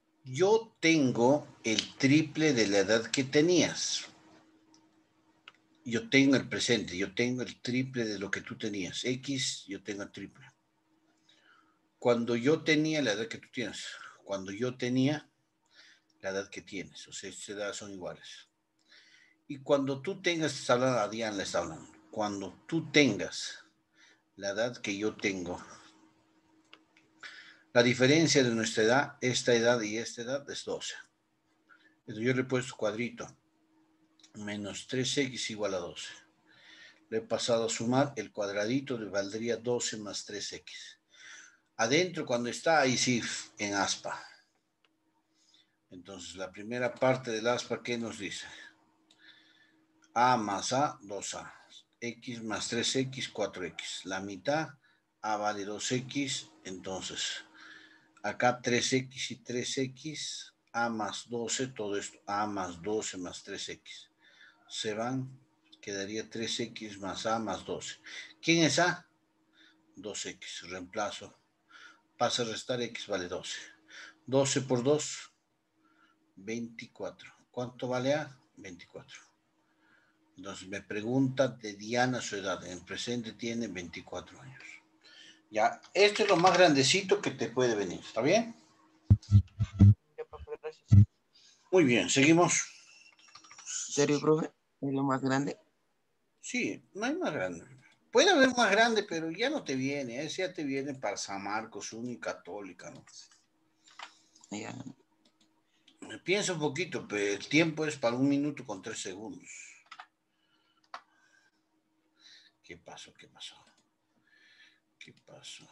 Yo tengo el triple de la edad que tenías. yo tengo el presente, yo tengo el triple de lo que tú tenías. X, yo tengo el triple. Cuando yo tenía la edad que tú tienes, cuando yo tenía la edad que tienes, o sea, esas edades son iguales. Y cuando tú tengas, está hablando a Diana, le está hablando, cuando tú tengas la edad que yo tengo, la diferencia de nuestra edad, esta edad y esta edad es doce. Entonces yo le he puesto cuadrito, menos tres equis igual a doce. Le he pasado a sumar, el cuadradito le valdría doce más tres equis. Adentro, cuando está ahí sí, en aspa. Entonces, la primera parte del aspa, ¿qué nos dice? A más A, dos A. X más tres equis, cuatro equis. La mitad, A vale dos equis. Entonces, acá tres equis y tres equis. A más doce, todo esto. A más doce más tres equis. Se van, quedaría tres equis más A más doce. ¿Quién es A? dos equis. Reemplazo. Pasa a restar, X vale doce. doce por dos, veinticuatro. ¿Cuánto vale A? veinticuatro. Entonces me pregunta de Diana su edad. En presente tiene veinticuatro años. Ya, esto es lo más grandecito que te puede venir. ¿Está bien? Muy bien, seguimos. ¿Serio, profe? ¿Es lo más grande? Sí, no hay más grande. Puede haber más grande, pero ya no te viene. Ese ya te viene para San Marcos, Unicatólica, ¿no? Ya. Piensa un poquito, pero el tiempo es para un minuto con tres segundos. ¿Qué pasó? ¿Qué pasó? ¿Qué pasó?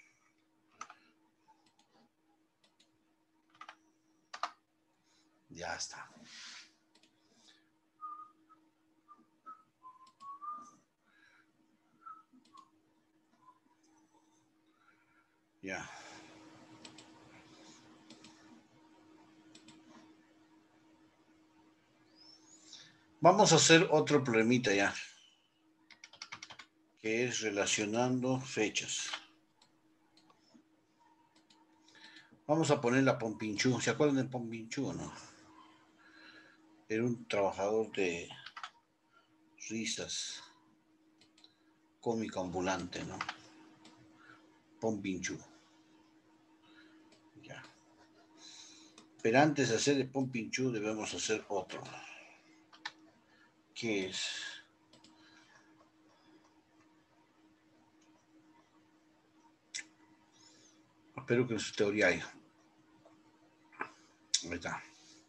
Ya está. Ya. Vamos a hacer otro problemita ya, que es relacionando fechas. Vamos a poner la Pompinchú. ¿Se acuerdan del Pompinchú o no? Era un trabajador de risas, cómico ambulante, ¿no? Pompinchú. Ya. Pero antes de hacer el Pompinchú debemos hacer otro. ¿Qué es? Espero que en su teoría haya. Ahí está.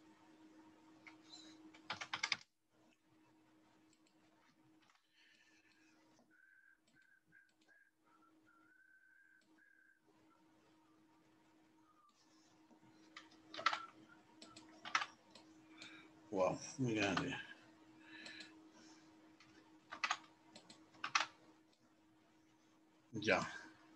Wow, muy grande. Ya.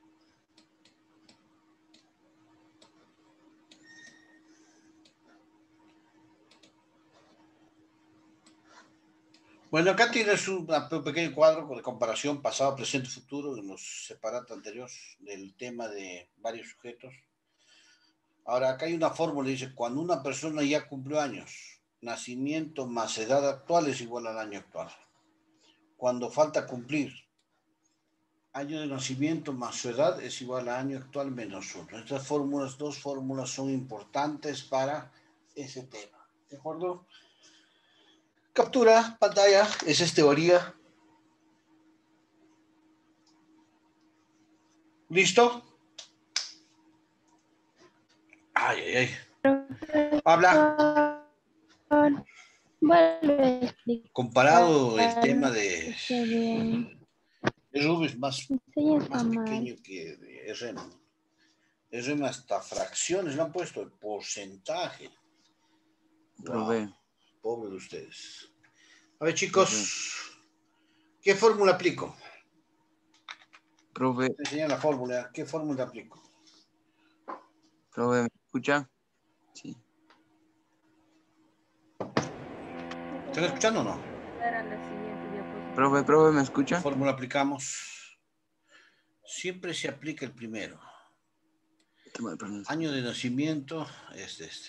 Bueno, acá tienes un, un pequeño cuadro de comparación pasado, presente, futuro en los separados anteriores del tema de varios sujetos. Ahora, acá hay una fórmula, dice, cuando una persona ya cumplió años, nacimiento más edad actual es igual al año actual. Cuando falta cumplir, año de nacimiento más su edad es igual al año actual menos uno. Estas fórmulas, dos fórmulas son importantes para ese tema. ¿De acuerdo? Captura pantalla, esa es teoría. ¿Listo? Ay, ay, ay. Habla. Vuelve a explicar. Comparado el tema de, Qué bien. de Rubio es más, Sí, está más mal. pequeño que de R M. R M hasta fracciones, le han puesto el porcentaje. Profe. Wow, pobre de ustedes. A ver, chicos, ¿qué fórmula aplico? Profe. Te enseñan la fórmula. ¿Qué fórmula aplico? Profe, ¿me escucha? Sí. ¿Están escuchando o no? Profe, profe, ¿me escucha? ¿Qué fórmula aplicamos? Siempre se aplica el primero. Año de nacimiento es este.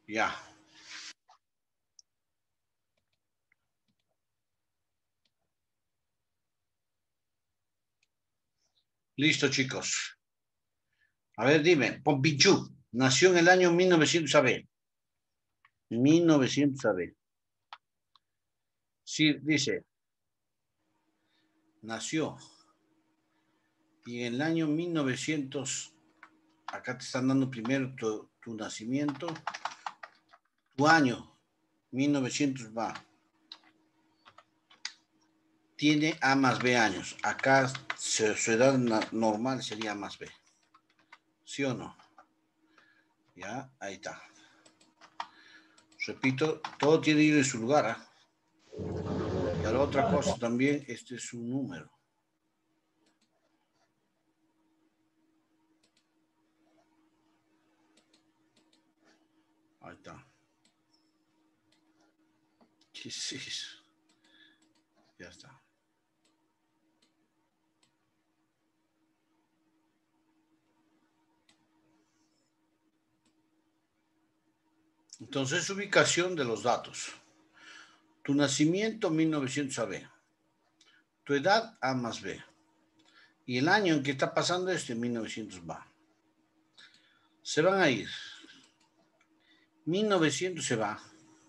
Ya. Listo, chicos. A ver, dime, Pompidou nació en el año mil novecientos, a ver. mil novecientos, a ver. Sí, dice, nació. Y en el año mil novecientos, acá te están dando primero tu, tu nacimiento, tu año, mil novecientos va. Tiene A más B años. Acá su, su edad normal sería A más B. ¿Sí o no? Ya, ahí está. Repito, todo tiene que ir en su lugar. ¿eh? Y ahora otra cosa también, este es un número. Ahí está. ¿Qué es eso? Ya está. Entonces, ubicación de los datos. Tu nacimiento, mil novecientos A B. Tu edad, A más B. Y el año en que está pasando este, mil novecientos va. Se van a ir. mil novecientos se va.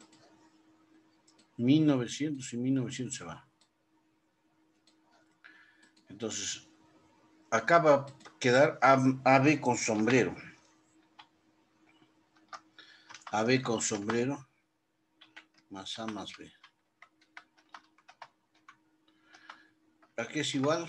mil novecientos y mil novecientos se va. Entonces, acá va a quedar A B con sombrero. A B con sombrero más A más B. Aquí es igual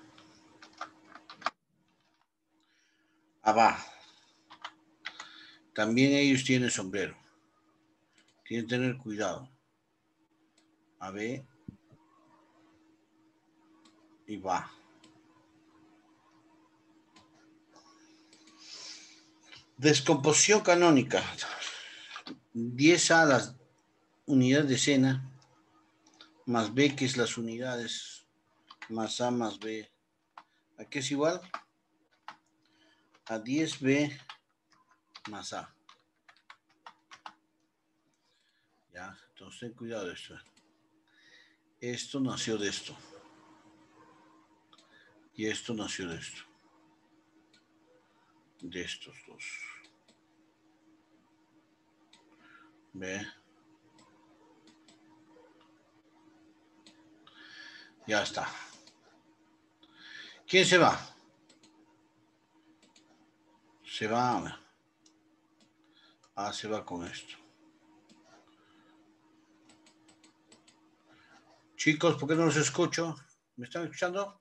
a B. También ellos tienen sombrero. Tienen que tener cuidado. A B y va. Descomposición canónica. diez A las unidades de escena, más B, que es las unidades, más A más B. ¿A qué es igual? A diez B más A. Ya, entonces ten cuidado de esto. Esto nació de esto. Y esto nació de esto. De estos dos. ¿Ve? Ya está. ¿Quién se va? Se va. Ah, se va con esto. Chicos, ¿por qué no los escucho? ¿Me están escuchando?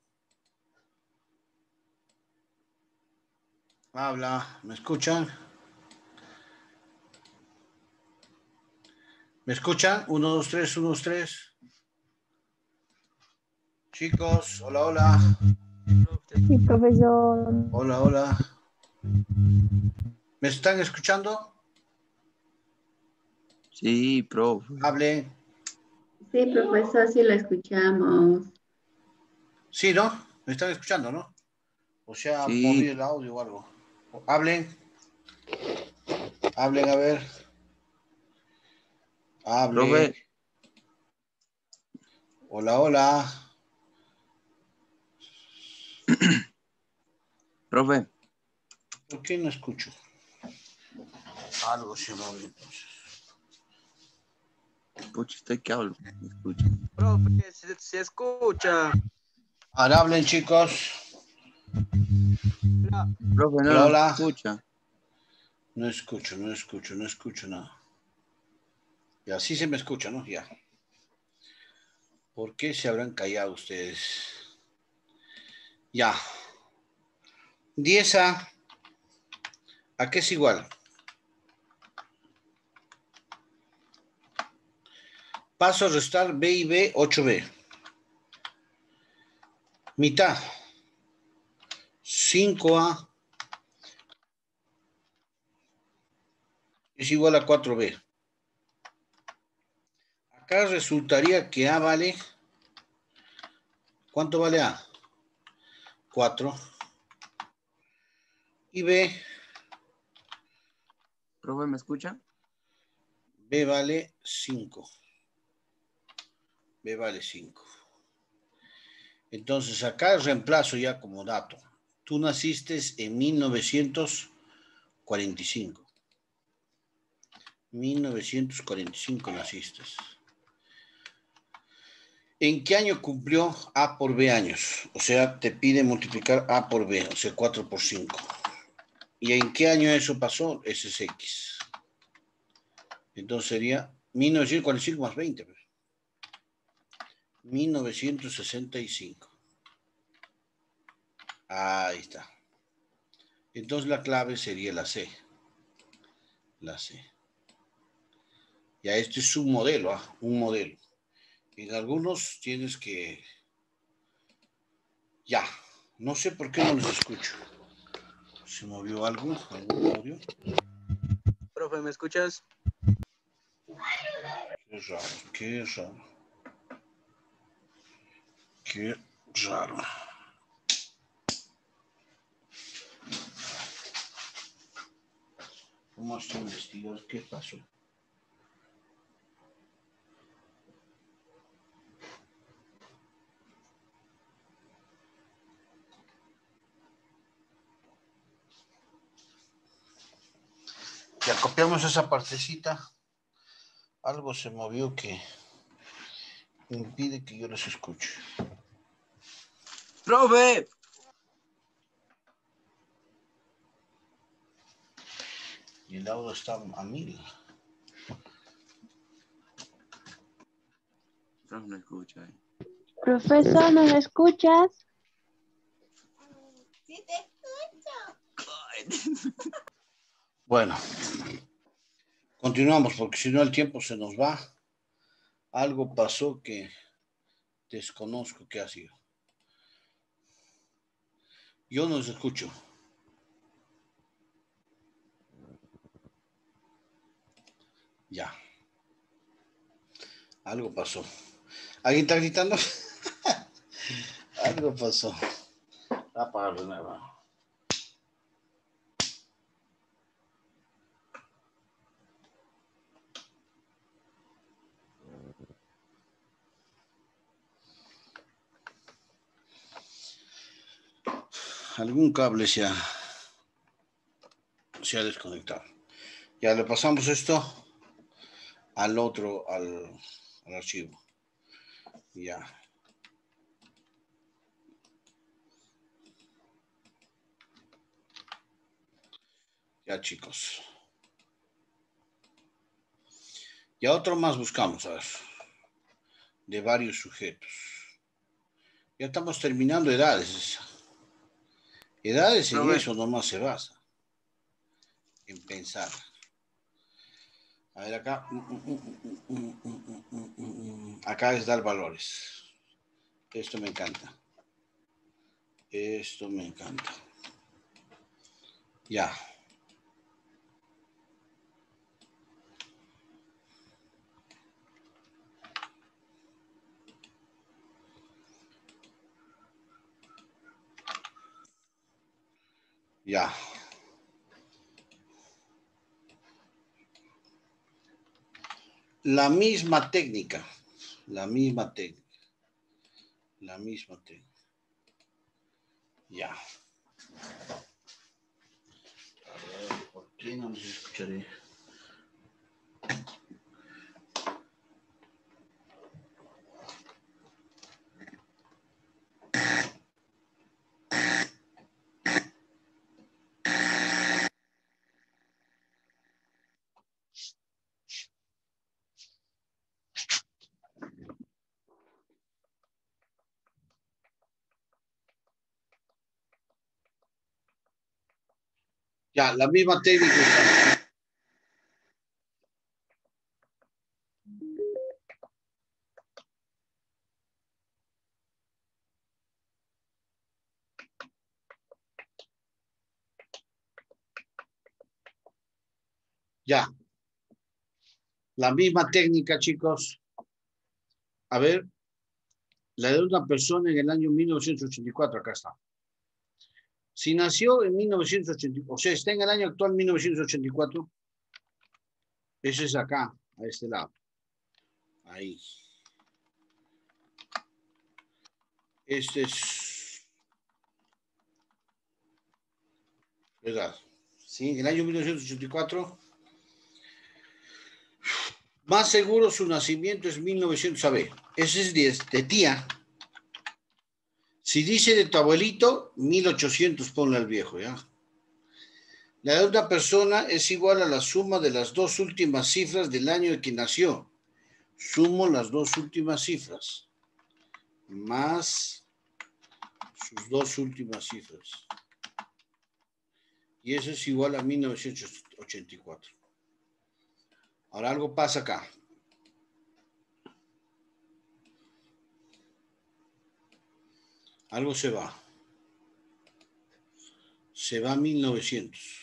Habla, ¿me escuchan? ¿Me escuchan? Uno, dos, tres, uno, dos, tres. Chicos, hola, hola. Sí, profesor. Hola, hola. ¿Me están escuchando? Sí, profe. Hablen. Sí, profesor, sí lo escuchamos. Sí, ¿no? ¿Me están escuchando, no? O sea, Sí. moví el audio o algo. Hablen. Hablen, a ver. Hablen. Profe. Hola, hola. Profe. ¿Por qué no escucho? Algo se movió entonces. Pucha, ¿usted qué habla? ¿Me escucha? Profe, se, se escucha. Ahora hablen, chicos. Profe, no, Hola, no hola. escucha. No escucho, no escucho, no escucho nada. Y así se me escucha, ¿no? Ya. ¿Por qué se habrán callado ustedes? Ya. diez A. ¿A qué es igual? Paso a restar B y B, ocho B. Mitad. cinco A es igual a cuatro B. Acá resultaría que A vale... ¿Cuánto vale A? cuatro. Y B... Profe, ¿me escucha? B vale cinco. B vale cinco. Entonces, acá reemplazo ya como dato. Tú naciste en mil novecientos cuarenta y cinco. mil novecientos cuarenta y cinco naciste. ¿En qué año cumplió A por B años? O sea, te pide multiplicar A por B, o sea, cuatro por cinco. ¿Y en qué año eso pasó? Ese es X. Entonces sería mil novecientos cuarenta y cinco más veinte. Pues. mil novecientos sesenta y cinco. Ahí está. Entonces la clave sería la C. La C. Ya este es un modelo, ¿ah? Un modelo. En algunos tienes que... Ya. No sé por qué no les escucho. ¿Se movió algo? ¿Algún audio? Profe, ¿me escuchas? Qué raro, qué raro. Qué raro. Vamos a investigar qué pasó. Ya copiamos esa partecita. Algo se movió que impide que yo les escuche. ¡Profe! Y el audio está a mil. Profe, no escucha. Profesor, ¿nos escuchas? Sí, te escucho. Bueno, continuamos porque si no el tiempo se nos va. Algo pasó que desconozco qué ha sido. Yo no los escucho. Ya. Algo pasó. ¿Alguien está gritando? Algo pasó. Apagarlo de nuevo. Algún cable se ha, se ha desconectado. Ya le pasamos esto al otro, al, al archivo. Ya. Ya, chicos. Ya otro más buscamos, a ver. De varios sujetos. Ya estamos terminando edades. Edades en Profe. eso nomás se basa. En pensar. A ver acá. Acá es dar valores. Esto me encanta. Esto me encanta. Ya. Ya. La misma técnica. La misma técnica. La misma técnica. Ya. A ver, ¿por qué no les escucharé? Ya, la misma técnica. Ya. La misma técnica, chicos. A ver. La de una persona en el año mil novecientos ochenta y cuatro, acá está. Si nació en mil novecientos ochenta y cuatro, o sea, está en el año actual mil novecientos ochenta y cuatro, eso es acá. a este lado. Ahí. Este es, ¿verdad? Sí, en el año mil novecientos ochenta y cuatro. Más seguro su nacimiento es mil novecientos, a ver, ese es de, de tía. Si dice de tu abuelito, mil ochocientos ponle al viejo, ¿ya? La edad de una persona es igual a la suma de las dos últimas cifras del año en que nació. Sumo las dos últimas cifras, más sus dos últimas cifras. Y eso es igual a mil novecientos ochenta y cuatro. Ahora algo pasa acá. Algo se va. Se va a mil novecientos.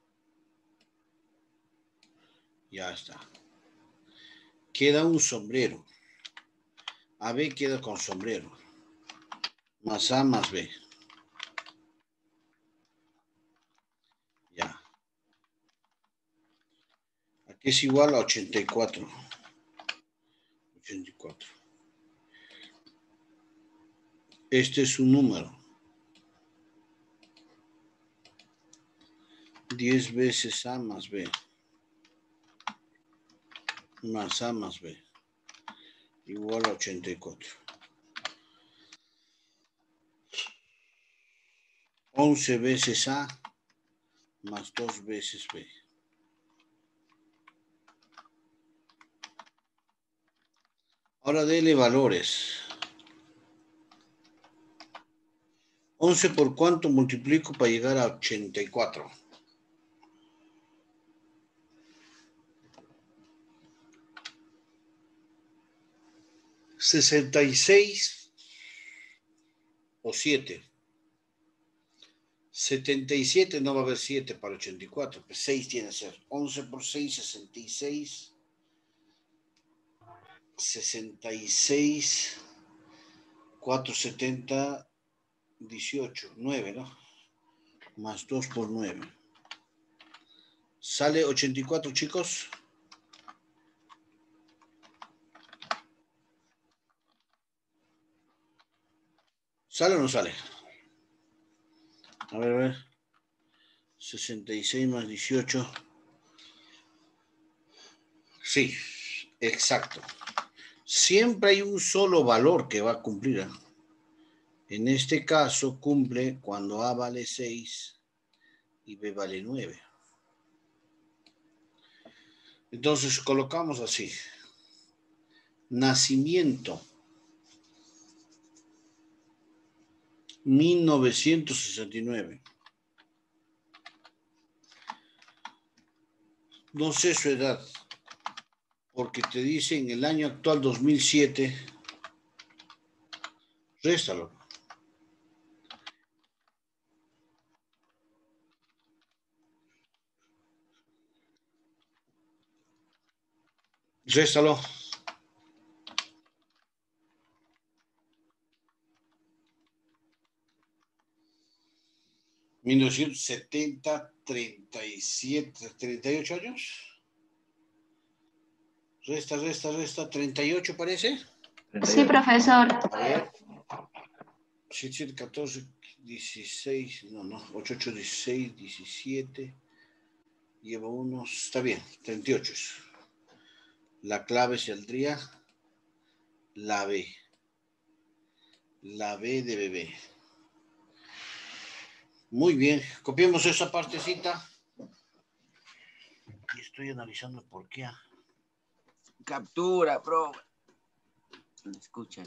Ya está. Queda un sombrero. A B queda con sombrero. Más A más B. Ya. Aquí es igual a ochenta y cuatro. ochenta y cuatro. Este es un número. diez veces A más B. Más A más B. Igual a ochenta y cuatro. once veces A más dos veces B. Ahora dele valores. once por cuánto multiplico para llegar a ochenta y cuatro. sesenta y seis o siete. setenta y siete no va a haber siete para ochenta y cuatro, pues seis tiene que ser. once por seis, sesenta y seis. sesenta y seis, cuatrocientos setenta, dieciocho, nueve, ¿no? Más dos por nueve. ¿Sale ochenta y cuatro, chicos? ¿Sale o no sale? A ver, a ver. sesenta y seis más dieciocho. Sí, exacto. Siempre hay un solo valor que va a cumplir, ¿eh? En este caso cumple cuando A vale seis y B vale nueve. Entonces colocamos así. Nacimiento. mil novecientos sesenta y nueve. No sé su edad, porque te dice en el año actual dos mil siete. Réstalo. Réstalo. mil novecientos setenta, treinta y siete, treinta y ocho años. Resta, resta, resta, treinta y ocho parece. Sí, profesor. A ver. siete, siete, catorce, dieciséis, no, no, ocho, ocho, dieciséis, diecisiete. Lleva unos, está bien, treinta y ocho. La clave saldría la B. La B de bebé. Muy bien, copiemos esa partecita. Y estoy analizando por qué. Captura, bro. Me escuchan.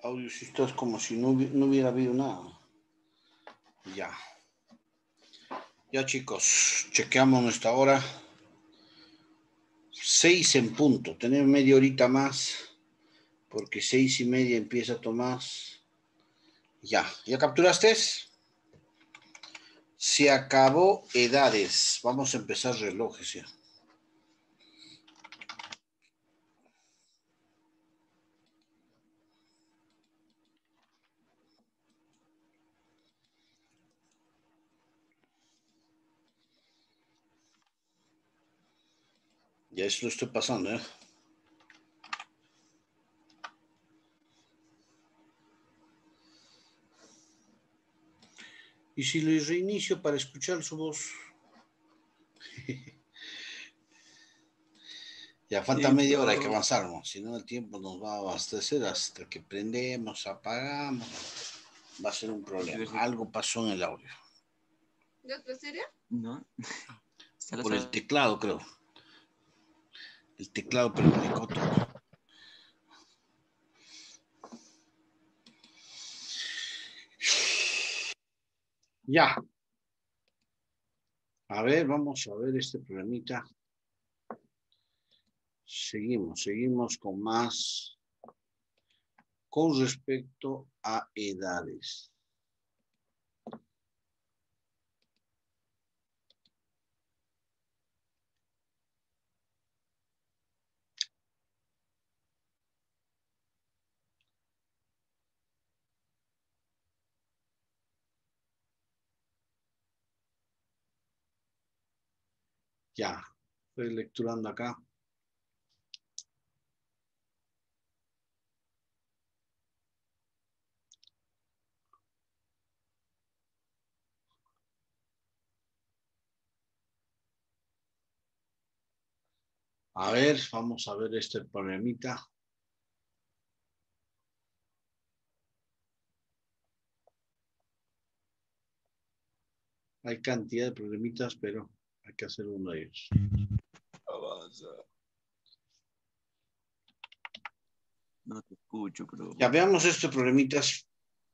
Audio, si estás como si no, hubi- no hubiera habido nada. Ya. Ya, chicos, chequeamos nuestra hora. Seis en punto. Tenemos media horita más, porque seis y media empieza Tomás. Ya. ¿Ya capturaste? Se acabó edades. Vamos a empezar relojes ya. Ya eso lo estoy pasando, ¿eh? Y si les reinicio para escuchar su voz. Ya falta Sí, media hora, hay que pero avanzar, ¿no? Si no, el tiempo nos va a abastecer hasta que prendemos, apagamos. Va a ser un problema. Algo pasó en el audio. ¿En serio? No. Se lo Por el sabe. teclado, creo. El teclado perjudicó todo. Ya. A ver, vamos a ver este problemita. Seguimos, seguimos con más. Con respecto a edades. Ya, estoy lecturando acá. A ver, vamos a ver este problemita. Hay cantidad de problemitas, pero hay que hacer uno de ellos. avanza. No te escucho, pero... Ya veamos estos problemitas.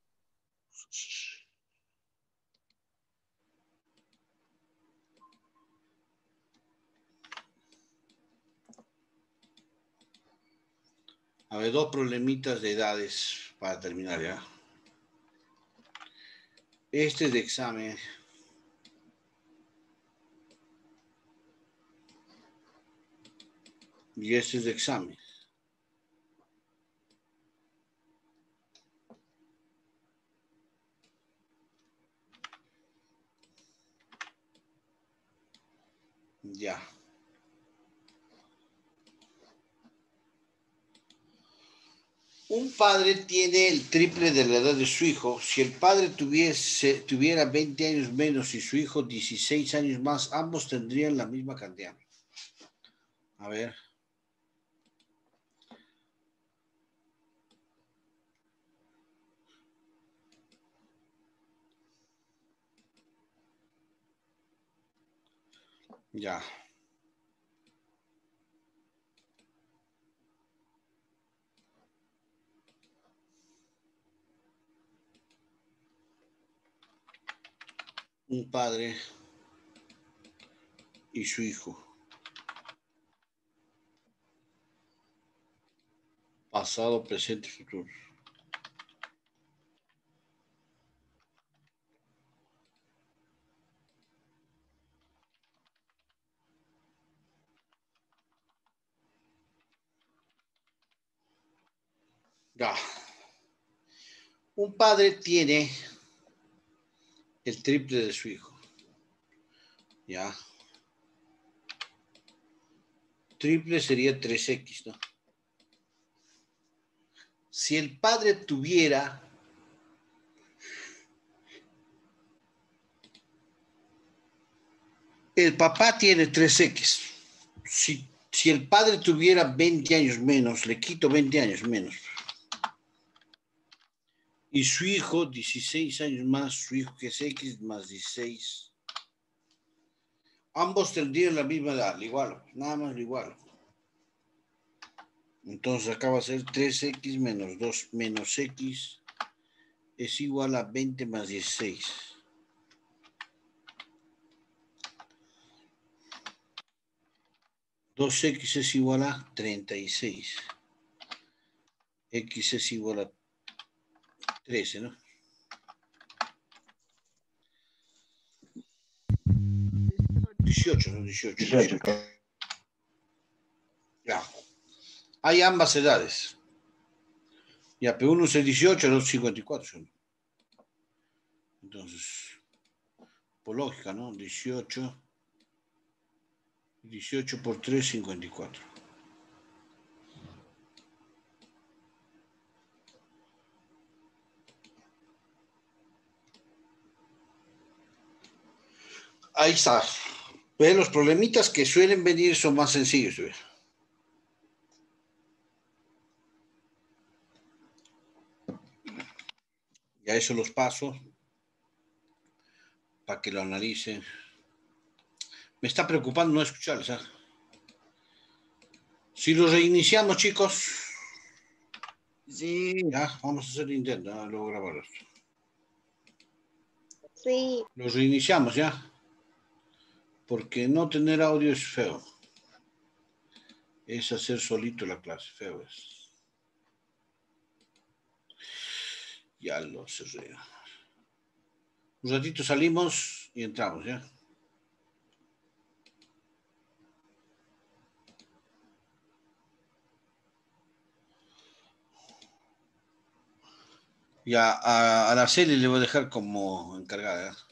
A ver, dos problemitas de edades para terminar ya. Este es de examen. Y este es de examen. Ya. Un padre tiene el triple de la edad de su hijo. Si el padre tuviese, tuviera veinte años menos y su hijo dieciséis años más, ambos tendrían la misma cantidad. A ver. Ya. Un padre y su hijo. Pasado, presente y futuro. Ya. Un padre tiene el triple de su hijo. Ya. Triple sería tres equis, ¿no? Si el padre tuviera el papá tiene tres equis. Si, si el padre tuviera veinte años menos, le quito veinte años menos. Y su hijo, dieciséis años más, su hijo que es X más dieciséis. Ambos tendrían la misma edad, igual, nada más igual. Entonces acá va a ser tres equis menos dos menos x es igual a veinte más dieciséis. dos equis es igual a treinta y seis. X es igual a trece, ¿no? dieciocho, ¿no? dieciocho. dieciocho. Ya. Hay ambas edades. Ya, pero uno es el dieciocho, el otro cincuenta y cuatro. Entonces, por lógica, ¿no? dieciocho. dieciocho por tres, cincuenta y cuatro. Ahí está. Ve, los problemitas que suelen venir son más sencillos. ¿Ve? Ya eso los paso para que lo analicen. Me está preocupando no escucharles. ¿eh? Si lo reiniciamos, chicos. Sí. Ya, vamos a hacer el intento. ¿no? Luego grabar esto. Sí. Lo reiniciamos ya. Porque no tener audio es feo. Es hacer solito la clase. Feo es. Ya lo cerré. Un ratito salimos y entramos, ¿ya? Ya a Araceli le voy a dejar como encargada. ¿eh?